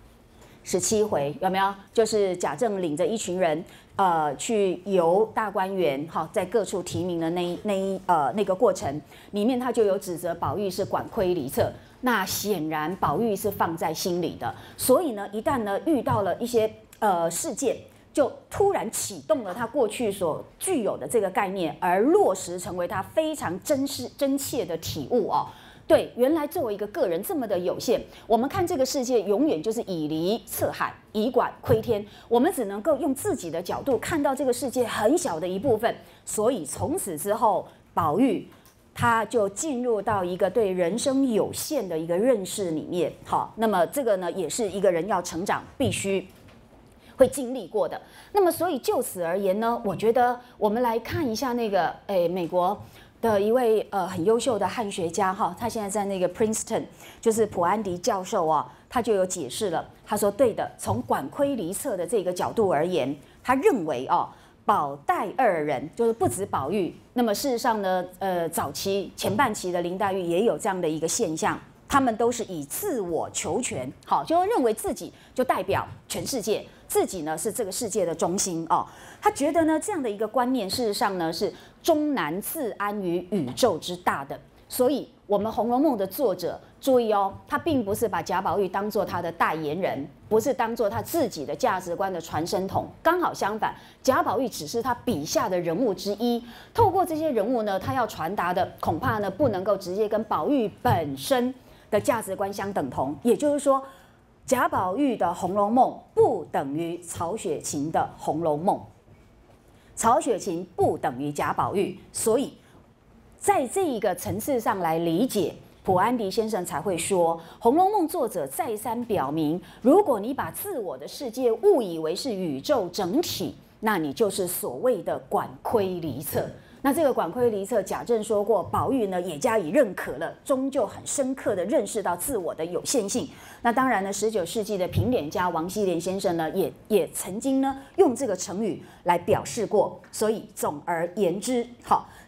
Speaker 1: 17回有没有？就是贾政领着一群人，去游大观园，好，在各处提名的那个过程里面，他就有指责宝玉是管窥离策。那显然宝玉是放在心里的，所以呢，一旦呢遇到了一些事件，就突然启动了他过去所具有的这个概念，而落实成为他非常真切的体悟哦。对，原来作为一个个人这么的有限，我们看这个世界永远就是以离测海，以管窥天，我们只能够用自己的角度看到这个世界很小的一部分。所以从此之后，宝玉他就进入到一个对人生有限的一个认识里面。好，那么这个呢，也是一个人要成长必须会经历过的。那么所以就此而言呢，我觉得我们来看一下那个美国的一位很优秀的汉学家哈，他现在在那个 Princeton， 就是普安迪教授啊，他就有解释了。他说对的，从管窥离策的这个角度而言，他认为哦，宝黛二人就是不止宝玉，那么事实上呢，早期前半期的林黛玉也有这样的一个现象。他们都是以自我求全，好，就认为自己就代表全世界，自己呢是这个世界的中心哦。他觉得呢这样的一个观念，事实上呢是终难自安于宇宙之大的。所以，我们《红楼梦》的作者注意哦，他并不是把贾宝玉当作他的代言人，不是当作他自己的价值观的传声筒。刚好相反，贾宝玉只是他笔下的人物之一。透过这些人物呢，他要传达的恐怕呢不能够直接跟宝玉本身的价值观相等同，也就是说，贾宝玉的《红楼梦》不等于曹雪芹的《红楼梦》，曹雪芹不等于贾宝玉，所以在这一个层次上来理解，普安迪先生才会说，《红楼梦》作者再三表明，如果你把自我的世界误以为是宇宙整体，那你就是所谓的管窥离策。那这个管窥离策，贾政说过，宝玉呢也加以认可了，终究很深刻的认识到自我的有限性。那当然呢，19世纪的评点家王希濂先生呢，也曾经呢用这个成语来表示过。所以总而言之，好，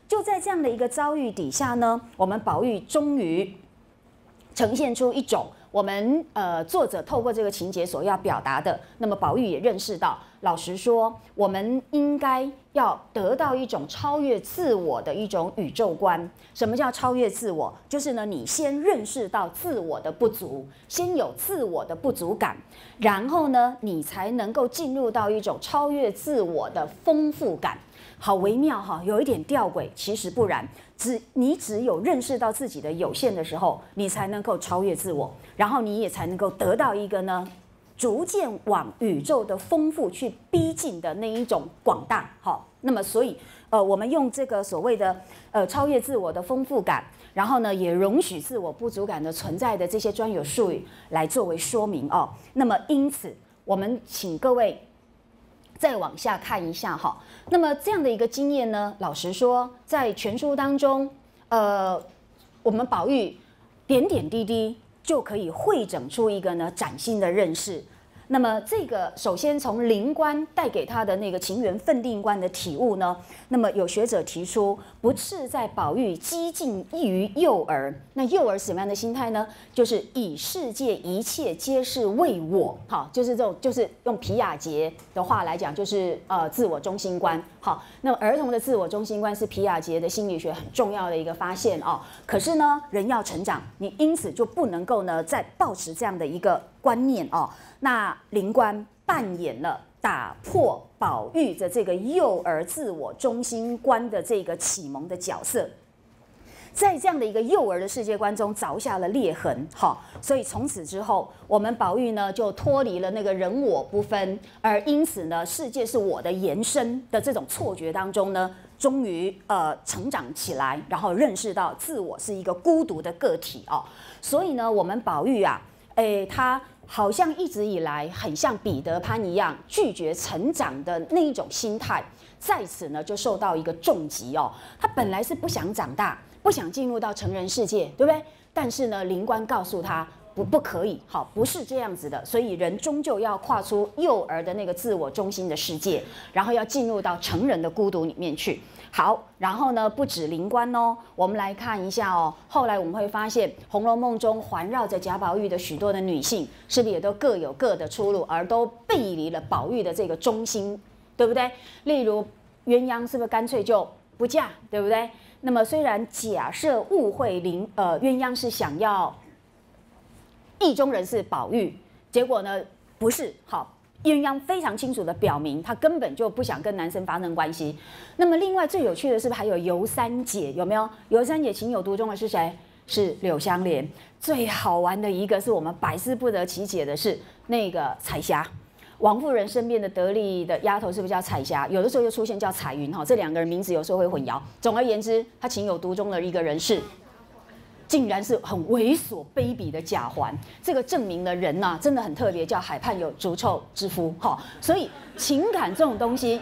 Speaker 1: 就在这样的一个遭遇底下呢，我们宝玉终于呈现出一种我们作者透过这个情节所要表达的。那么宝玉也认识到，老实说，我们应该要得到一种超越自我的一种宇宙观。什么叫超越自我？就是呢，你先认识到自我的不足，先有自我的不足感，然后呢，你才能够进入到一种超越自我的丰富感。好微妙哈，有一点吊诡，其实不然。你只有认识到自己的有限的时候，你才能够超越自我，然后你也才能够得到一个呢，逐渐往宇宙的丰富去逼近的那一种广大。好，那么所以我们用这个所谓的超越自我的丰富感，然后呢，也容许自我不足感的存在的这些专有术语来作为说明哦。那么因此，我们请各位再往下看一下哈，那么这样的一个经验呢，老实说，在全书当中，我们宝玉点点滴滴就可以汇整出一个呢崭新的认识。那么这个首先从灵官带给他的那个情缘分定观的体悟呢，那么有学者提出，不啻在宝玉激进异于幼儿。那幼儿什么样的心态呢？就是以世界一切皆是为我，好，就是这种，就是用皮亚杰的话来讲，就是自我中心观。好，那么儿童的自我中心观是皮亚杰的心理学很重要的一个发现哦。可是呢，人要成长，你因此就不能够呢再抱持这样的一个观念哦。那灵官扮演了打破宝玉的这个幼儿自我中心观的这个启蒙的角色，在这样的一个幼儿的世界观中凿下了裂痕。好，所以从此之后，我们宝玉呢就脱离了那个人我不分，而因此呢，世界是我的延伸的这种错觉当中呢，终于成长起来，然后认识到自我是一个孤独的个体哦。所以呢，我们宝玉啊，他好像一直以来很像彼得潘一样拒绝成长的那一种心态，在此呢就受到一个重击哦。他本来是不想长大，不想进入到成人世界，对不对？但是呢，灵官告诉他不可以，好，不是这样子的。所以人终究要跨出幼儿的那个自我中心的世界，然后要进入到成人的孤独里面去。好，然后呢，不止灵官哦，我们来看一下哦。后来我们会发现，《红楼梦》中环绕着贾宝玉的许多的女性，是不是也都各有各的出路，而都背离了宝玉的这个中心，对不对？例如鸳鸯是不是干脆就不嫁，对不对？那么虽然假设误会鸳鸯是想要意中人是宝玉，结果呢不是，好。鸳鸯非常清楚地表明，她根本就不想跟男生发生关系。那么，另外最有趣的是不是还有尤三姐？有没有？尤三姐情有独钟的是谁？是柳湘莲。最好玩的一个是我们百思不得其解的是那个彩霞，王夫人身边的得力的丫头是不是叫彩霞？有的时候又出现叫彩云哈，这两个人名字有时候会混淆。总而言之，她情有独钟的一个人是。竟然是很猥琐卑鄙的贾环，这个证明了人呐、真的很特别，叫海畔有逐臭之夫哈。所以情感这种东西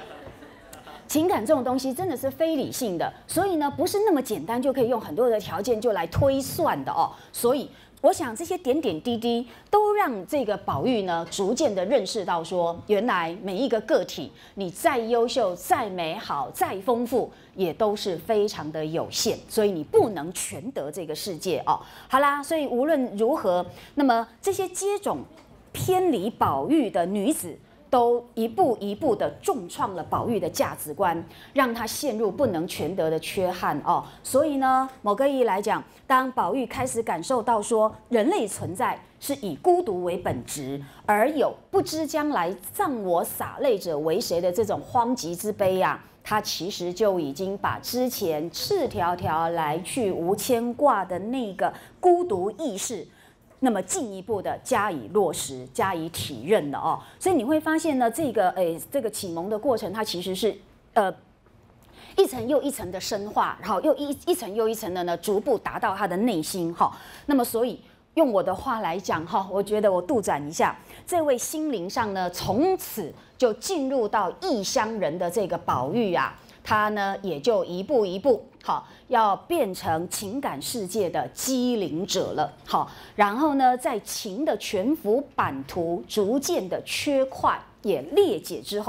Speaker 1: 真的是非理性的，所以呢不是那么简单就可以用很多的条件就来推算的哦。所以我想这些点点滴滴都让这个宝玉呢逐渐的认识到说，原来每一个个体，你再优秀、再美好、再丰富，也都是非常的有限，所以你不能全得这个世界哦。好啦，所以无论如何，那么这些接踵偏离宝玉的女子，都一步一步的重创了宝玉的价值观，让他陷入不能全得的缺憾哦。所以呢，某个意义来讲，当宝玉开始感受到说人类存在是以孤独为本质，而有不知将来葬我洒泪者为谁的这种荒极之悲啊，他其实就已经把之前赤条条来去无牵挂的那个孤独意识，那么进一步的加以落实、加以体认了哦。所以你会发现呢，这个启蒙的过程，它其实是一层又一层的深化，然后又一层又一层的呢，逐步达到他的内心哈。那么所以用我的话来讲哈，我觉得我杜撰一下，这位心灵上呢，从此就进入到异乡人的这个宝玉啊，他呢也就一步一步好，要变成情感世界的机灵者了。好，然后呢，在情的全幅版图逐渐的缺块也裂解之后，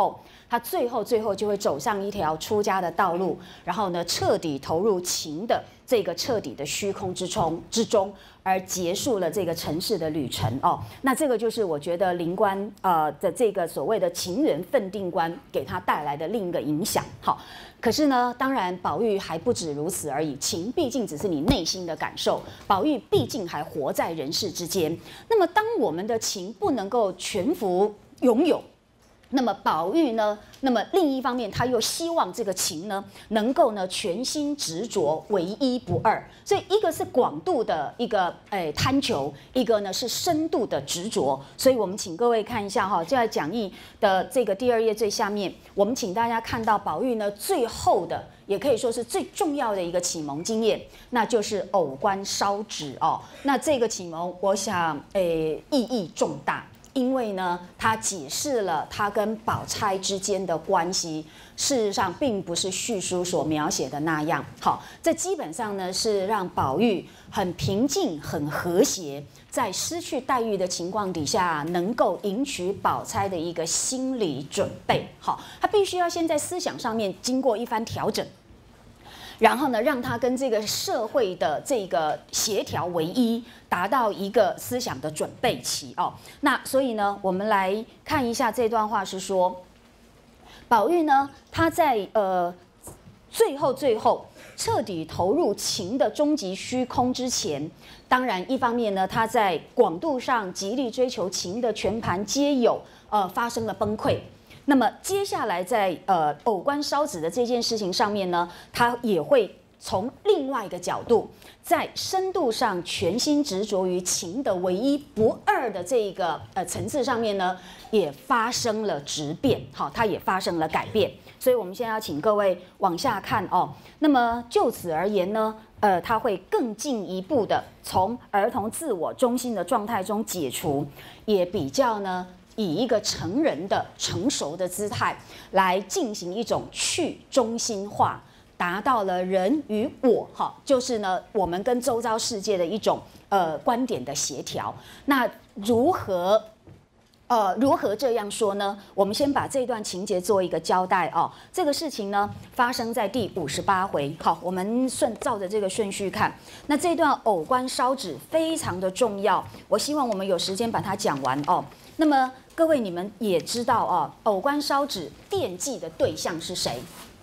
Speaker 1: 他最后就会走上一条出家的道路，然后呢，彻底投入情的这个彻底的虚空之中，而结束了这个尘世的旅程哦。那这个就是我觉得灵官的这个所谓的情缘分定观给他带来的另一个影响。好，可是呢，当然宝玉还不止如此而已。情毕竟只是你内心的感受，宝玉毕竟还活在人世之间。那么，当我们的情不能够全幅拥有，那么宝玉呢？那么另一方面，他又希望这个情呢，能够呢全心执着，唯一不二。所以一个是广度的一个贪求，一个呢是深度的执着。所以我们请各位看一下哈，就在讲义的这个第2页最下面，我们请大家看到宝玉呢最后的，也可以说是最重要的一个启蒙经验，那就是偶观烧纸哦。那这个启蒙，我想意义重大。因为呢，他解释了他跟宝钗之间的关系，事实上并不是叙书所描写的那样。好，这基本上呢是让宝玉很平静、很和谐，在失去黛玉的情况底下，能够迎娶宝钗的一个心理准备。好，他必须要先在思想上面经过一番调整。然后呢，让他跟这个社会的这个协调为一，达到一个思想的准备期哦。那所以呢，我们来看一下这段话是说，宝玉呢，他在最后彻底投入情的终极虚空之前，当然一方面呢，他在广度上极力追求情的全盘皆有，发生了崩溃。那么接下来在偶观烧纸的这件事情上面呢，他也会从另外一个角度，在深度上全心执着于情的唯一不二的这个层次上面呢，也发生了质变，好，它也发生了改变。所以我们现在要请各位往下看哦。那么就此而言呢，他会更进一步的从儿童自我中心的状态中解除，也比较呢。以一个成人的成熟的姿态来进行一种去中心化，达到了人与我哈，就是呢我们跟周遭世界的一种观点的协调。那如何这样说呢？我们先把这段情节做一个交代哦。这个事情呢发生在第58回。好，我们照着这个顺序看。那这段偶观烧纸非常的重要，我希望我们有时间把它讲完哦。那么各位你们也知道哦，偶观烧纸惦记的对象是谁？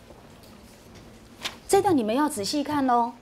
Speaker 1: 这段你们要仔细看哦。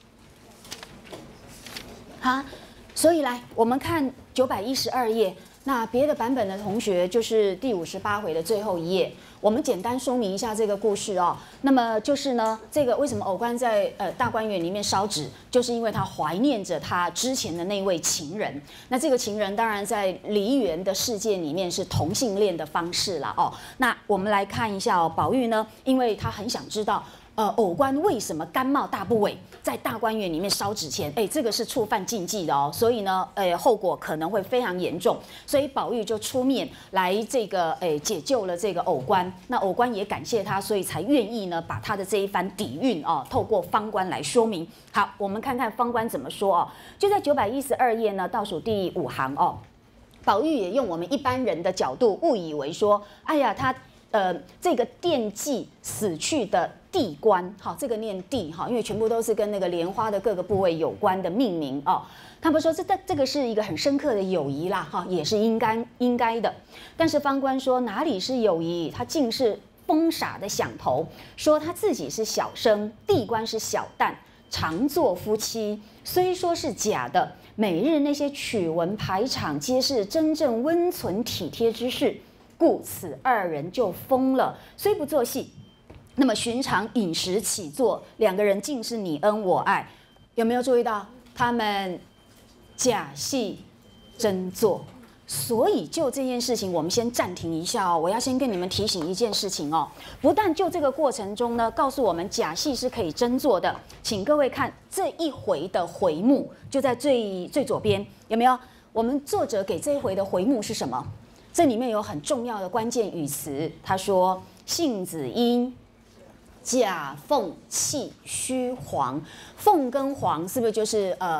Speaker 1: 好，所以来我们看912页。那别的版本的同学就是第58回的最后一页，我们简单说明一下这个故事哦。那么就是呢，这个为什么偶观在大观园里面烧纸，就是因为他怀念着他之前的那位情人。那这个情人当然在梨园的世界里面是同性恋的方式啦哦。那我们来看一下哦，宝玉呢，因为他很想知道。偶观为什么甘冒大不韪，在大观园里面烧纸钱？这个是触犯禁忌的哦，所以呢，后果可能会非常严重。所以宝玉就出面来这个，解救了这个偶观。那偶观也感谢他，所以才愿意呢，把他的这一番底蕴哦，透过方官来说明。好，我们看看方官怎么说哦。就在912页呢，倒数第5行哦，宝玉也用我们一般人的角度，误以为说，哎呀，他这个惦记死去的。地官，好，这个念地哈，因为全部都是跟那个莲花的各个部位有关的命名哦。他们说这个是一个很深刻的友谊啦，哈，也是应该的。但是方官说哪里是友谊，他竟是疯傻的想头，说他自己是小生，地官是小旦，常做夫妻，虽说是假的，每日那些曲文排场，皆是真正温存体贴之事，故此2人就疯了，虽不做戏。那么寻常饮食起坐，两个人尽是你恩我爱，有没有注意到他们假戏真做？所以就这件事情，我们先暂停一下哦。我要先跟你们提醒一件事情哦，不但就这个过程中呢，告诉我们假戏是可以真做的，请各位看这一回的回目，就在最左边，有没有？我们作者给这一回的回目是什么？这里面有很重要的关键语词，他说杏子因。假凤气虚黄，凤跟黄是不是就是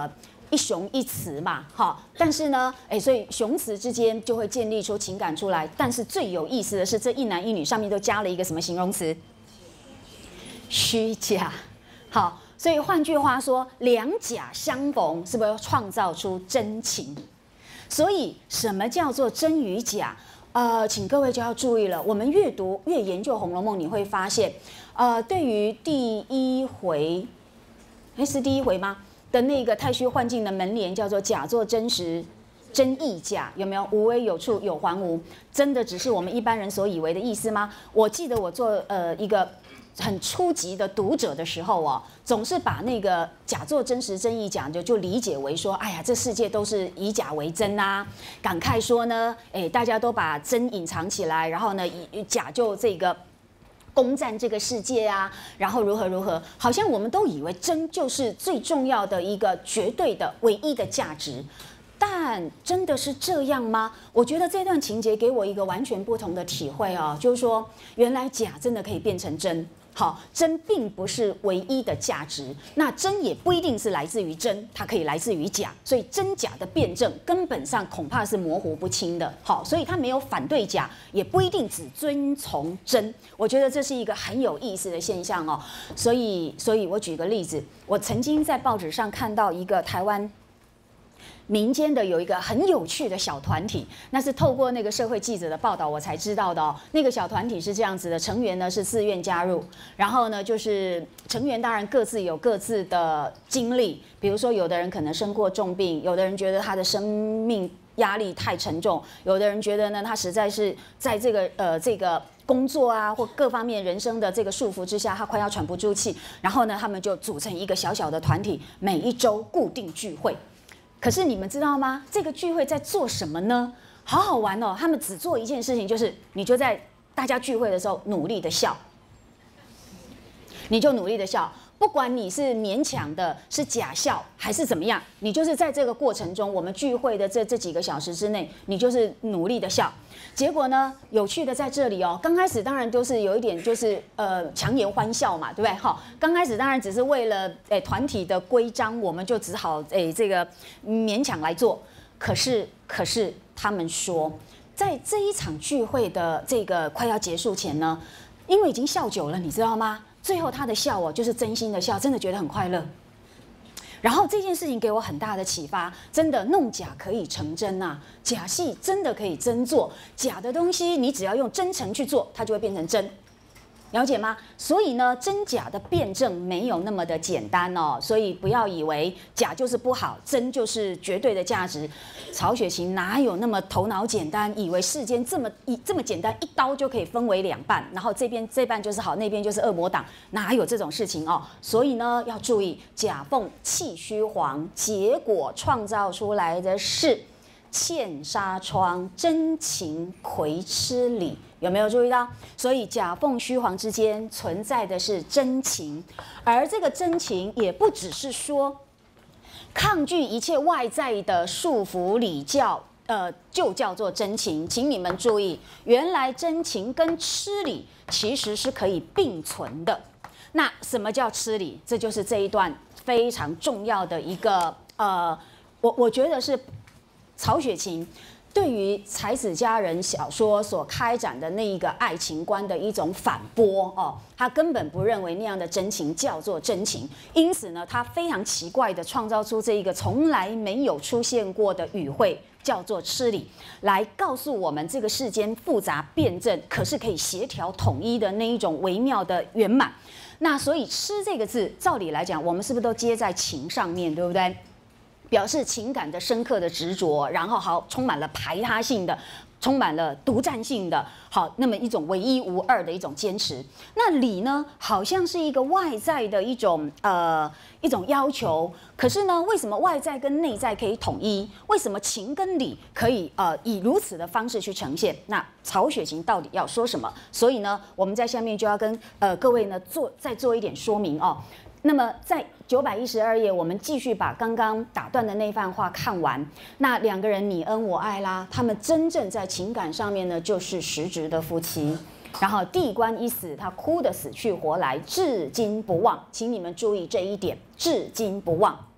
Speaker 1: 一雄一雌嘛，好，但是呢，所以雄雌之间就会建立出情感出来。但是最有意思的是，这一男一女上面都加了一个什么形容词？虚假。好，所以换句话说，两假相逢，是不是创造出真情？所以什么叫做真与假？请各位就要注意了。我们越读越研究《红楼梦》，你会发现，对于第一回，是第一回吗？的那个太虚幻境的门帘叫做假作真实，真亦假，有没有？无为有处有还无，真的只是我们一般人所以为的意思吗？我记得我做一个很初级的读者的时候哦，总是把那个假作真实真亦假就理解为说，哎呀，这世界都是以假为真啊，感慨说呢，大家都把真隐藏起来，然后呢以假就这个攻占这个世界啊，然后如何如何，好像我们都以为真就是最重要的一个绝对的唯一的价值。但真的是这样吗？我觉得这段情节给我一个完全不同的体会哦，就是说，原来假真的可以变成真。好，真并不是唯一的价值，那真也不一定是来自于真，它可以来自于假，所以真假的辩证根本上恐怕是模糊不清的。好，所以它没有反对假，也不一定只遵从真。我觉得这是一个很有意思的现象哦。所以我举个例子，我曾经在报纸上看到一个台湾民间的有一个很有趣的小团体，那是透过那个社会记者的报道我才知道的哦。那个小团体是这样子的，成员呢是自愿加入，然后呢就是成员当然各自有各自的经历，比如说有的人可能生过重病，有的人觉得他的生命压力太沉重，有的人觉得呢他实在是在这个工作啊或各方面人生的这个束缚之下，他快要喘不住气，然后呢他们就组成一个小小的团体，每一周固定聚会。可是你们知道吗？这个聚会在做什么呢？好好玩哦！他们只做一件事情，就是你就在大家聚会的时候努力的笑，你就努力的笑，不管你是勉强的、是假笑还是怎么样，你就是在这个过程中，我们聚会的这几个小时之内，你就是努力的笑。结果呢，有趣的在这里哦。刚开始当然都是有一点就是强颜欢笑嘛，对不对？好，刚开始当然只是为了团体的规章，我们就只好这个勉强来做。可是他们说，在这一场聚会的这个快要结束前呢，因为已经笑久了，你知道吗？最后他的笑哦，就是真心的笑，真的觉得很快乐。然后这件事情给我很大的启发，真的弄假可以成真啊！假戏真的可以真做，假的东西你只要用真诚去做，它就会变成真。了解吗？所以呢，真假的辩证没有那么的简单哦，所以不要以为假就是不好，真就是绝对的价值。曹雪芹哪有那么头脑简单，以为世间这么简单，一刀就可以分为两半，然后这半就是好，那边就是恶魔党，哪有这种事情哦？所以呢，要注意假凤气虚黄，结果创造出来的是茜纱窗，真情葵吃里。有没有注意到？所以假凤虚黄之间存在的是真情，而这个真情也不只是说抗拒一切外在的束缚礼教，就叫做真情。请你们注意，原来真情跟吃礼其实是可以并存的。那什么叫吃礼？这就是这一段非常重要的一个我觉得是曹雪芹对于才子佳人小说所开展的那一个爱情观的一种反驳哦，他根本不认为那样的真情叫做真情，因此呢，他非常奇怪的创造出这一个从来没有出现过的语汇，叫做吃礼，来告诉我们这个世间复杂辩证，可是可以协调统一的那一种微妙的圆满。那所以“吃”这个字，照理来讲，我们是不是都接在情上面，对不对？表示情感的深刻的执着，然后好充满了排他性的，充满了独占性的，好那么一种唯一无二的一种坚持。那礼呢，好像是一个外在的一种要求，可是呢，为什么外在跟内在可以统一？为什么情跟理可以以如此的方式去呈现？那曹雪芹到底要说什么？所以呢，我们在下面就要跟各位呢再做一点说明哦。那么在912页，我们继续把刚刚打断的那番话看完。那两个人你恩我爱啦，他们真正在情感上面呢，就是实质的夫妻。然后地官一死，他哭得死去活来，至今不忘。请你们注意这一点，至今不忘。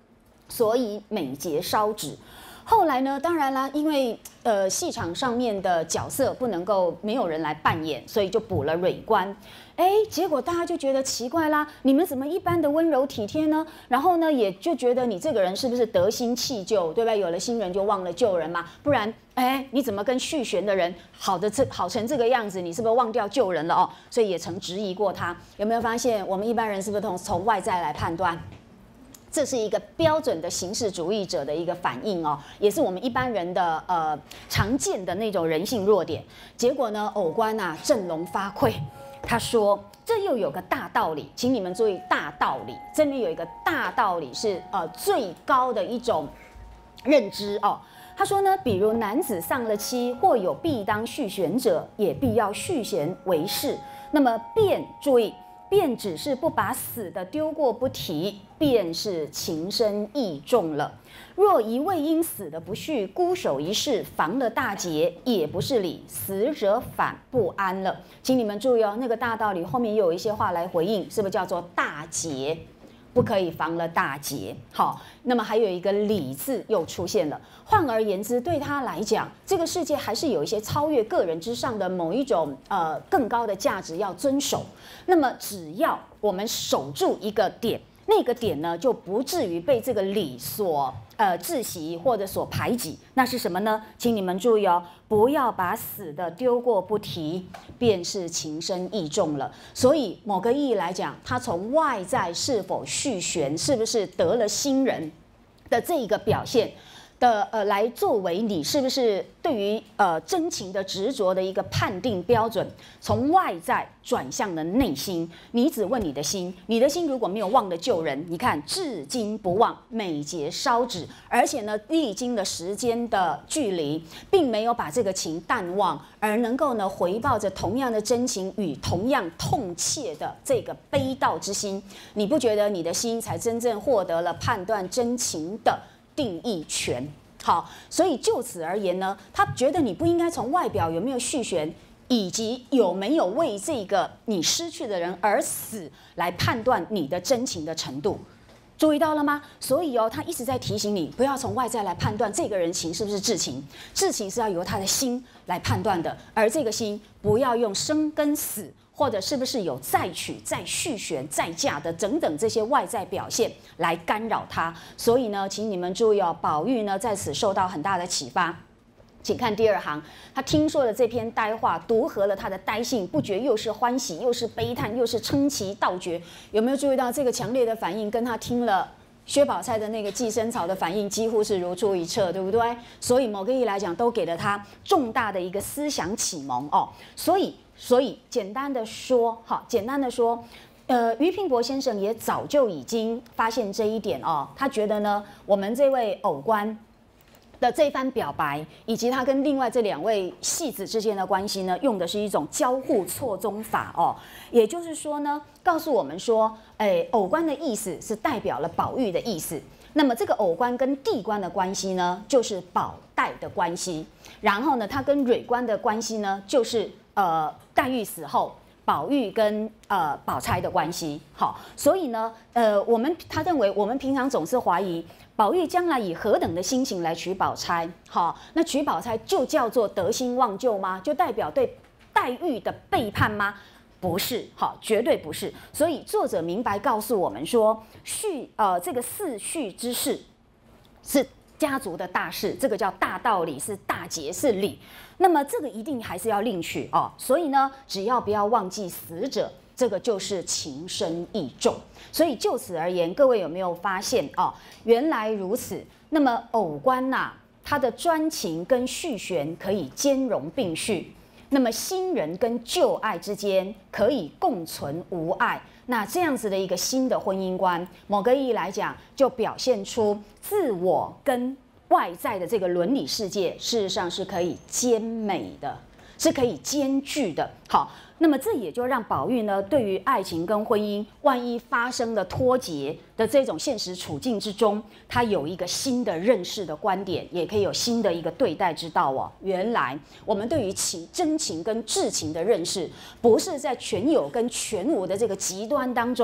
Speaker 1: 所以美节烧纸。后来呢，当然啦，因为戏场上面的角色不能够没有人来扮演，所以就补了蕊官。结果大家就觉得奇怪啦，你们怎么一般的温柔体贴呢？然后呢，也就觉得你这个人是不是得新弃旧，对吧？有了新人就忘了旧人嘛，不然你怎么跟续弦的人好成这个样子？你是不是忘掉旧人了哦？所以也曾质疑过他。有没有发现我们一般人是不是从外在来判断？这是一个标准的形式主义者的一个反应哦，也是我们一般人的常见的那种人性弱点。结果呢，偶官啊振聋发聩，他说这又有个大道理，请你们注意大道理，这里有一个大道理是最高的一种认知哦。他说呢，比如男子丧了妻，或有必当续弦者，也必要续弦为是。那么便注意。便只是不把死的丢过不提，便是情深意重了。若一味因死的不续，孤守一世，防了大劫，也不是理，死者反不安了。请你们注意哦，那个大道理后面又有一些话来回应，是不是叫做大劫？不可以防了大劫。好，那么还有一个理字又出现了。换而言之，对他来讲，这个世界还是有一些超越个人之上的某一种更高的价值要遵守。那么只要我们守住一个点，那个点呢就不至于被这个理所窒息或者所排挤。那是什么呢？请你们注意哦，不要把死的丢过不提，便是情深意重了。所以某个意义来讲，他从外在是否续弦，是不是得了新人的这一个表现的来作为你是不是对于真情的执着的一个判定标准，从外在转向了内心。你只问你的心，你的心如果没有忘了旧人，你看至今不忘，美节烧纸，而且呢，历经了时间的距离，并没有把这个情淡忘，而能够呢回报着同样的真情与同样痛切的这个悲悼之心，你不觉得你的心才真正获得了判断真情的定义权？好，所以就此而言呢，他觉得你不应该从外表有没有续弦，以及有没有为这个你失去的人而死来判断你的真情的程度。注意到了吗？所以他一直在提醒你，不要从外在来判断这个人情是不是至情，至情是要由他的心来判断的，而这个心不要用生跟死，或者是不是有再娶、再续弦、再嫁的等等这些外在表现来干扰他。所以呢，请你们注意哦，宝玉呢在此受到很大的启发。请看第二行，他听说了这篇呆话，独合了他的呆性，不觉又是欢喜，又是悲叹，又是称奇道绝。有没有注意到这个强烈的反应，跟他听了薛宝钗的那个寄生草的反应几乎是如出一辙，对不对？所以某个意义来讲，都给了他重大的一个思想启蒙哦。所以简单的说，俞平伯先生也早就已经发现这一点哦。他觉得呢，我们这位偶官的这番表白，以及他跟另外这两位戏子之间的关系呢，用的是一种交互错综法哦。也就是说呢，告诉我们说，偶官的意思是代表了宝玉的意思。那么这个偶官跟地官的关系呢，就是宝黛的关系。然后呢，他跟蕊官的关系呢，就是黛玉死后，宝玉跟宝钗的关系。好，所以呢，他认为我们平常总是怀疑宝玉将来以何等的心情来娶宝钗？好，那娶宝钗就叫做得新忘旧吗？就代表对黛玉的背叛吗？不是，好，绝对不是。所以作者明白告诉我们说，这个四序之事是家族的大事，这个叫大道理，是大节，是理。那么这个一定还是要另取哦。所以呢，只要不要忘记死者，这个就是情深意重。所以就此而言，各位有没有发现哦？原来如此。那么偶官呐，他的专情跟续弦可以兼容并蓄。那么新人跟旧爱之间可以共存无碍，那这样子的一个新的婚姻观，某个意义来讲，就表现出自我跟外在的这个伦理世界，事实上是可以兼美的，是可以兼具的。好，那么这也就让宝玉呢，对于爱情跟婚姻，万一发生了脱节的这种现实处境之中，他有一个新的认识的观点，也可以有新的一个对待之道哦。原来我们对于真情跟至情的认识，不是在全有跟全无的这个极端当中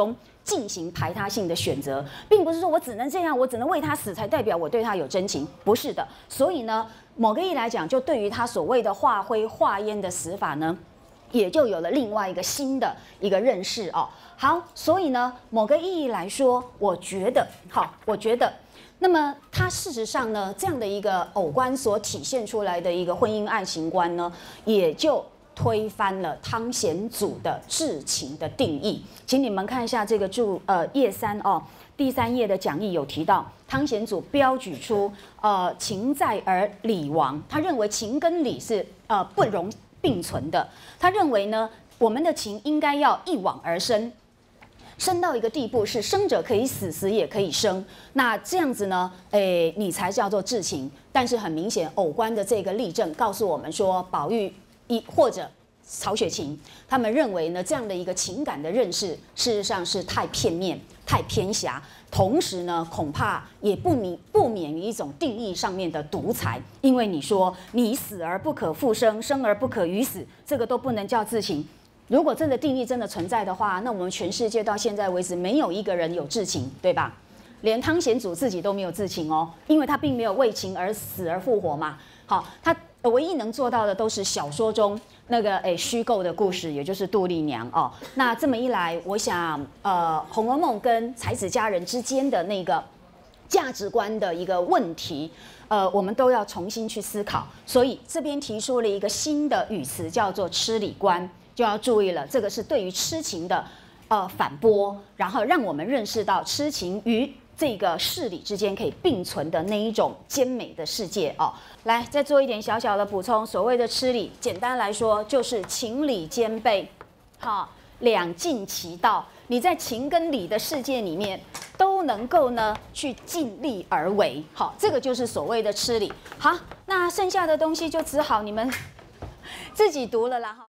Speaker 1: 进行排他性的选择，并不是说我只能这样，我只能为他死才代表我对他有真情，不是的。所以呢，某个意义来讲，就对于他所谓的化灰化烟的死法呢，也就有了另外一个新的一个认识哦。好，所以呢，某个意义来说，我觉得，那么它事实上呢，这样的一个偶观所体现出来的一个婚姻爱情观呢，也就推翻了汤显祖的至情的定义。请你们看一下这个页3哦，第3页的讲义有提到，汤显祖标举出情在而理亡，他认为情跟理是不容并存的。他认为呢，我们的情应该要一往而深。生到一个地步是生者可以死，死也可以生，那这样子呢，你才叫做至情。但是很明显，偶观的这个例证告诉我们说，宝玉或者曹雪芹他们认为呢，这样的一个情感的认识，事实上是太片面、太偏狭，同时呢，恐怕也不免于一种定义上面的独裁。因为你说你死而不可复生，生而不可与死，这个都不能叫至情。如果这个定义真的存在的话，那我们全世界到现在为止没有一个人有至情，对吧？连汤显祖自己都没有至情哦，因为他并没有为情而死而复活嘛。好，他唯一能做到的都是小说中那个虚构的故事，也就是杜丽娘哦。那这么一来，我想《红楼梦》跟才子佳人之间的那个价值观的一个问题，我们都要重新去思考。所以这边提出了一个新的语词，叫做痴理观。就要注意了，这个是对于痴情的反驳，然后让我们认识到痴情与这个事理之间可以并存的那一种兼美的世界哦。来，再做一点小小的补充，所谓的痴理，简单来说就是情理兼备，好，两尽其道。你在情跟理的世界里面都能够呢去尽力而为，好，这个就是所谓的痴理。好，那剩下的东西就只好你们自己读了啦哈。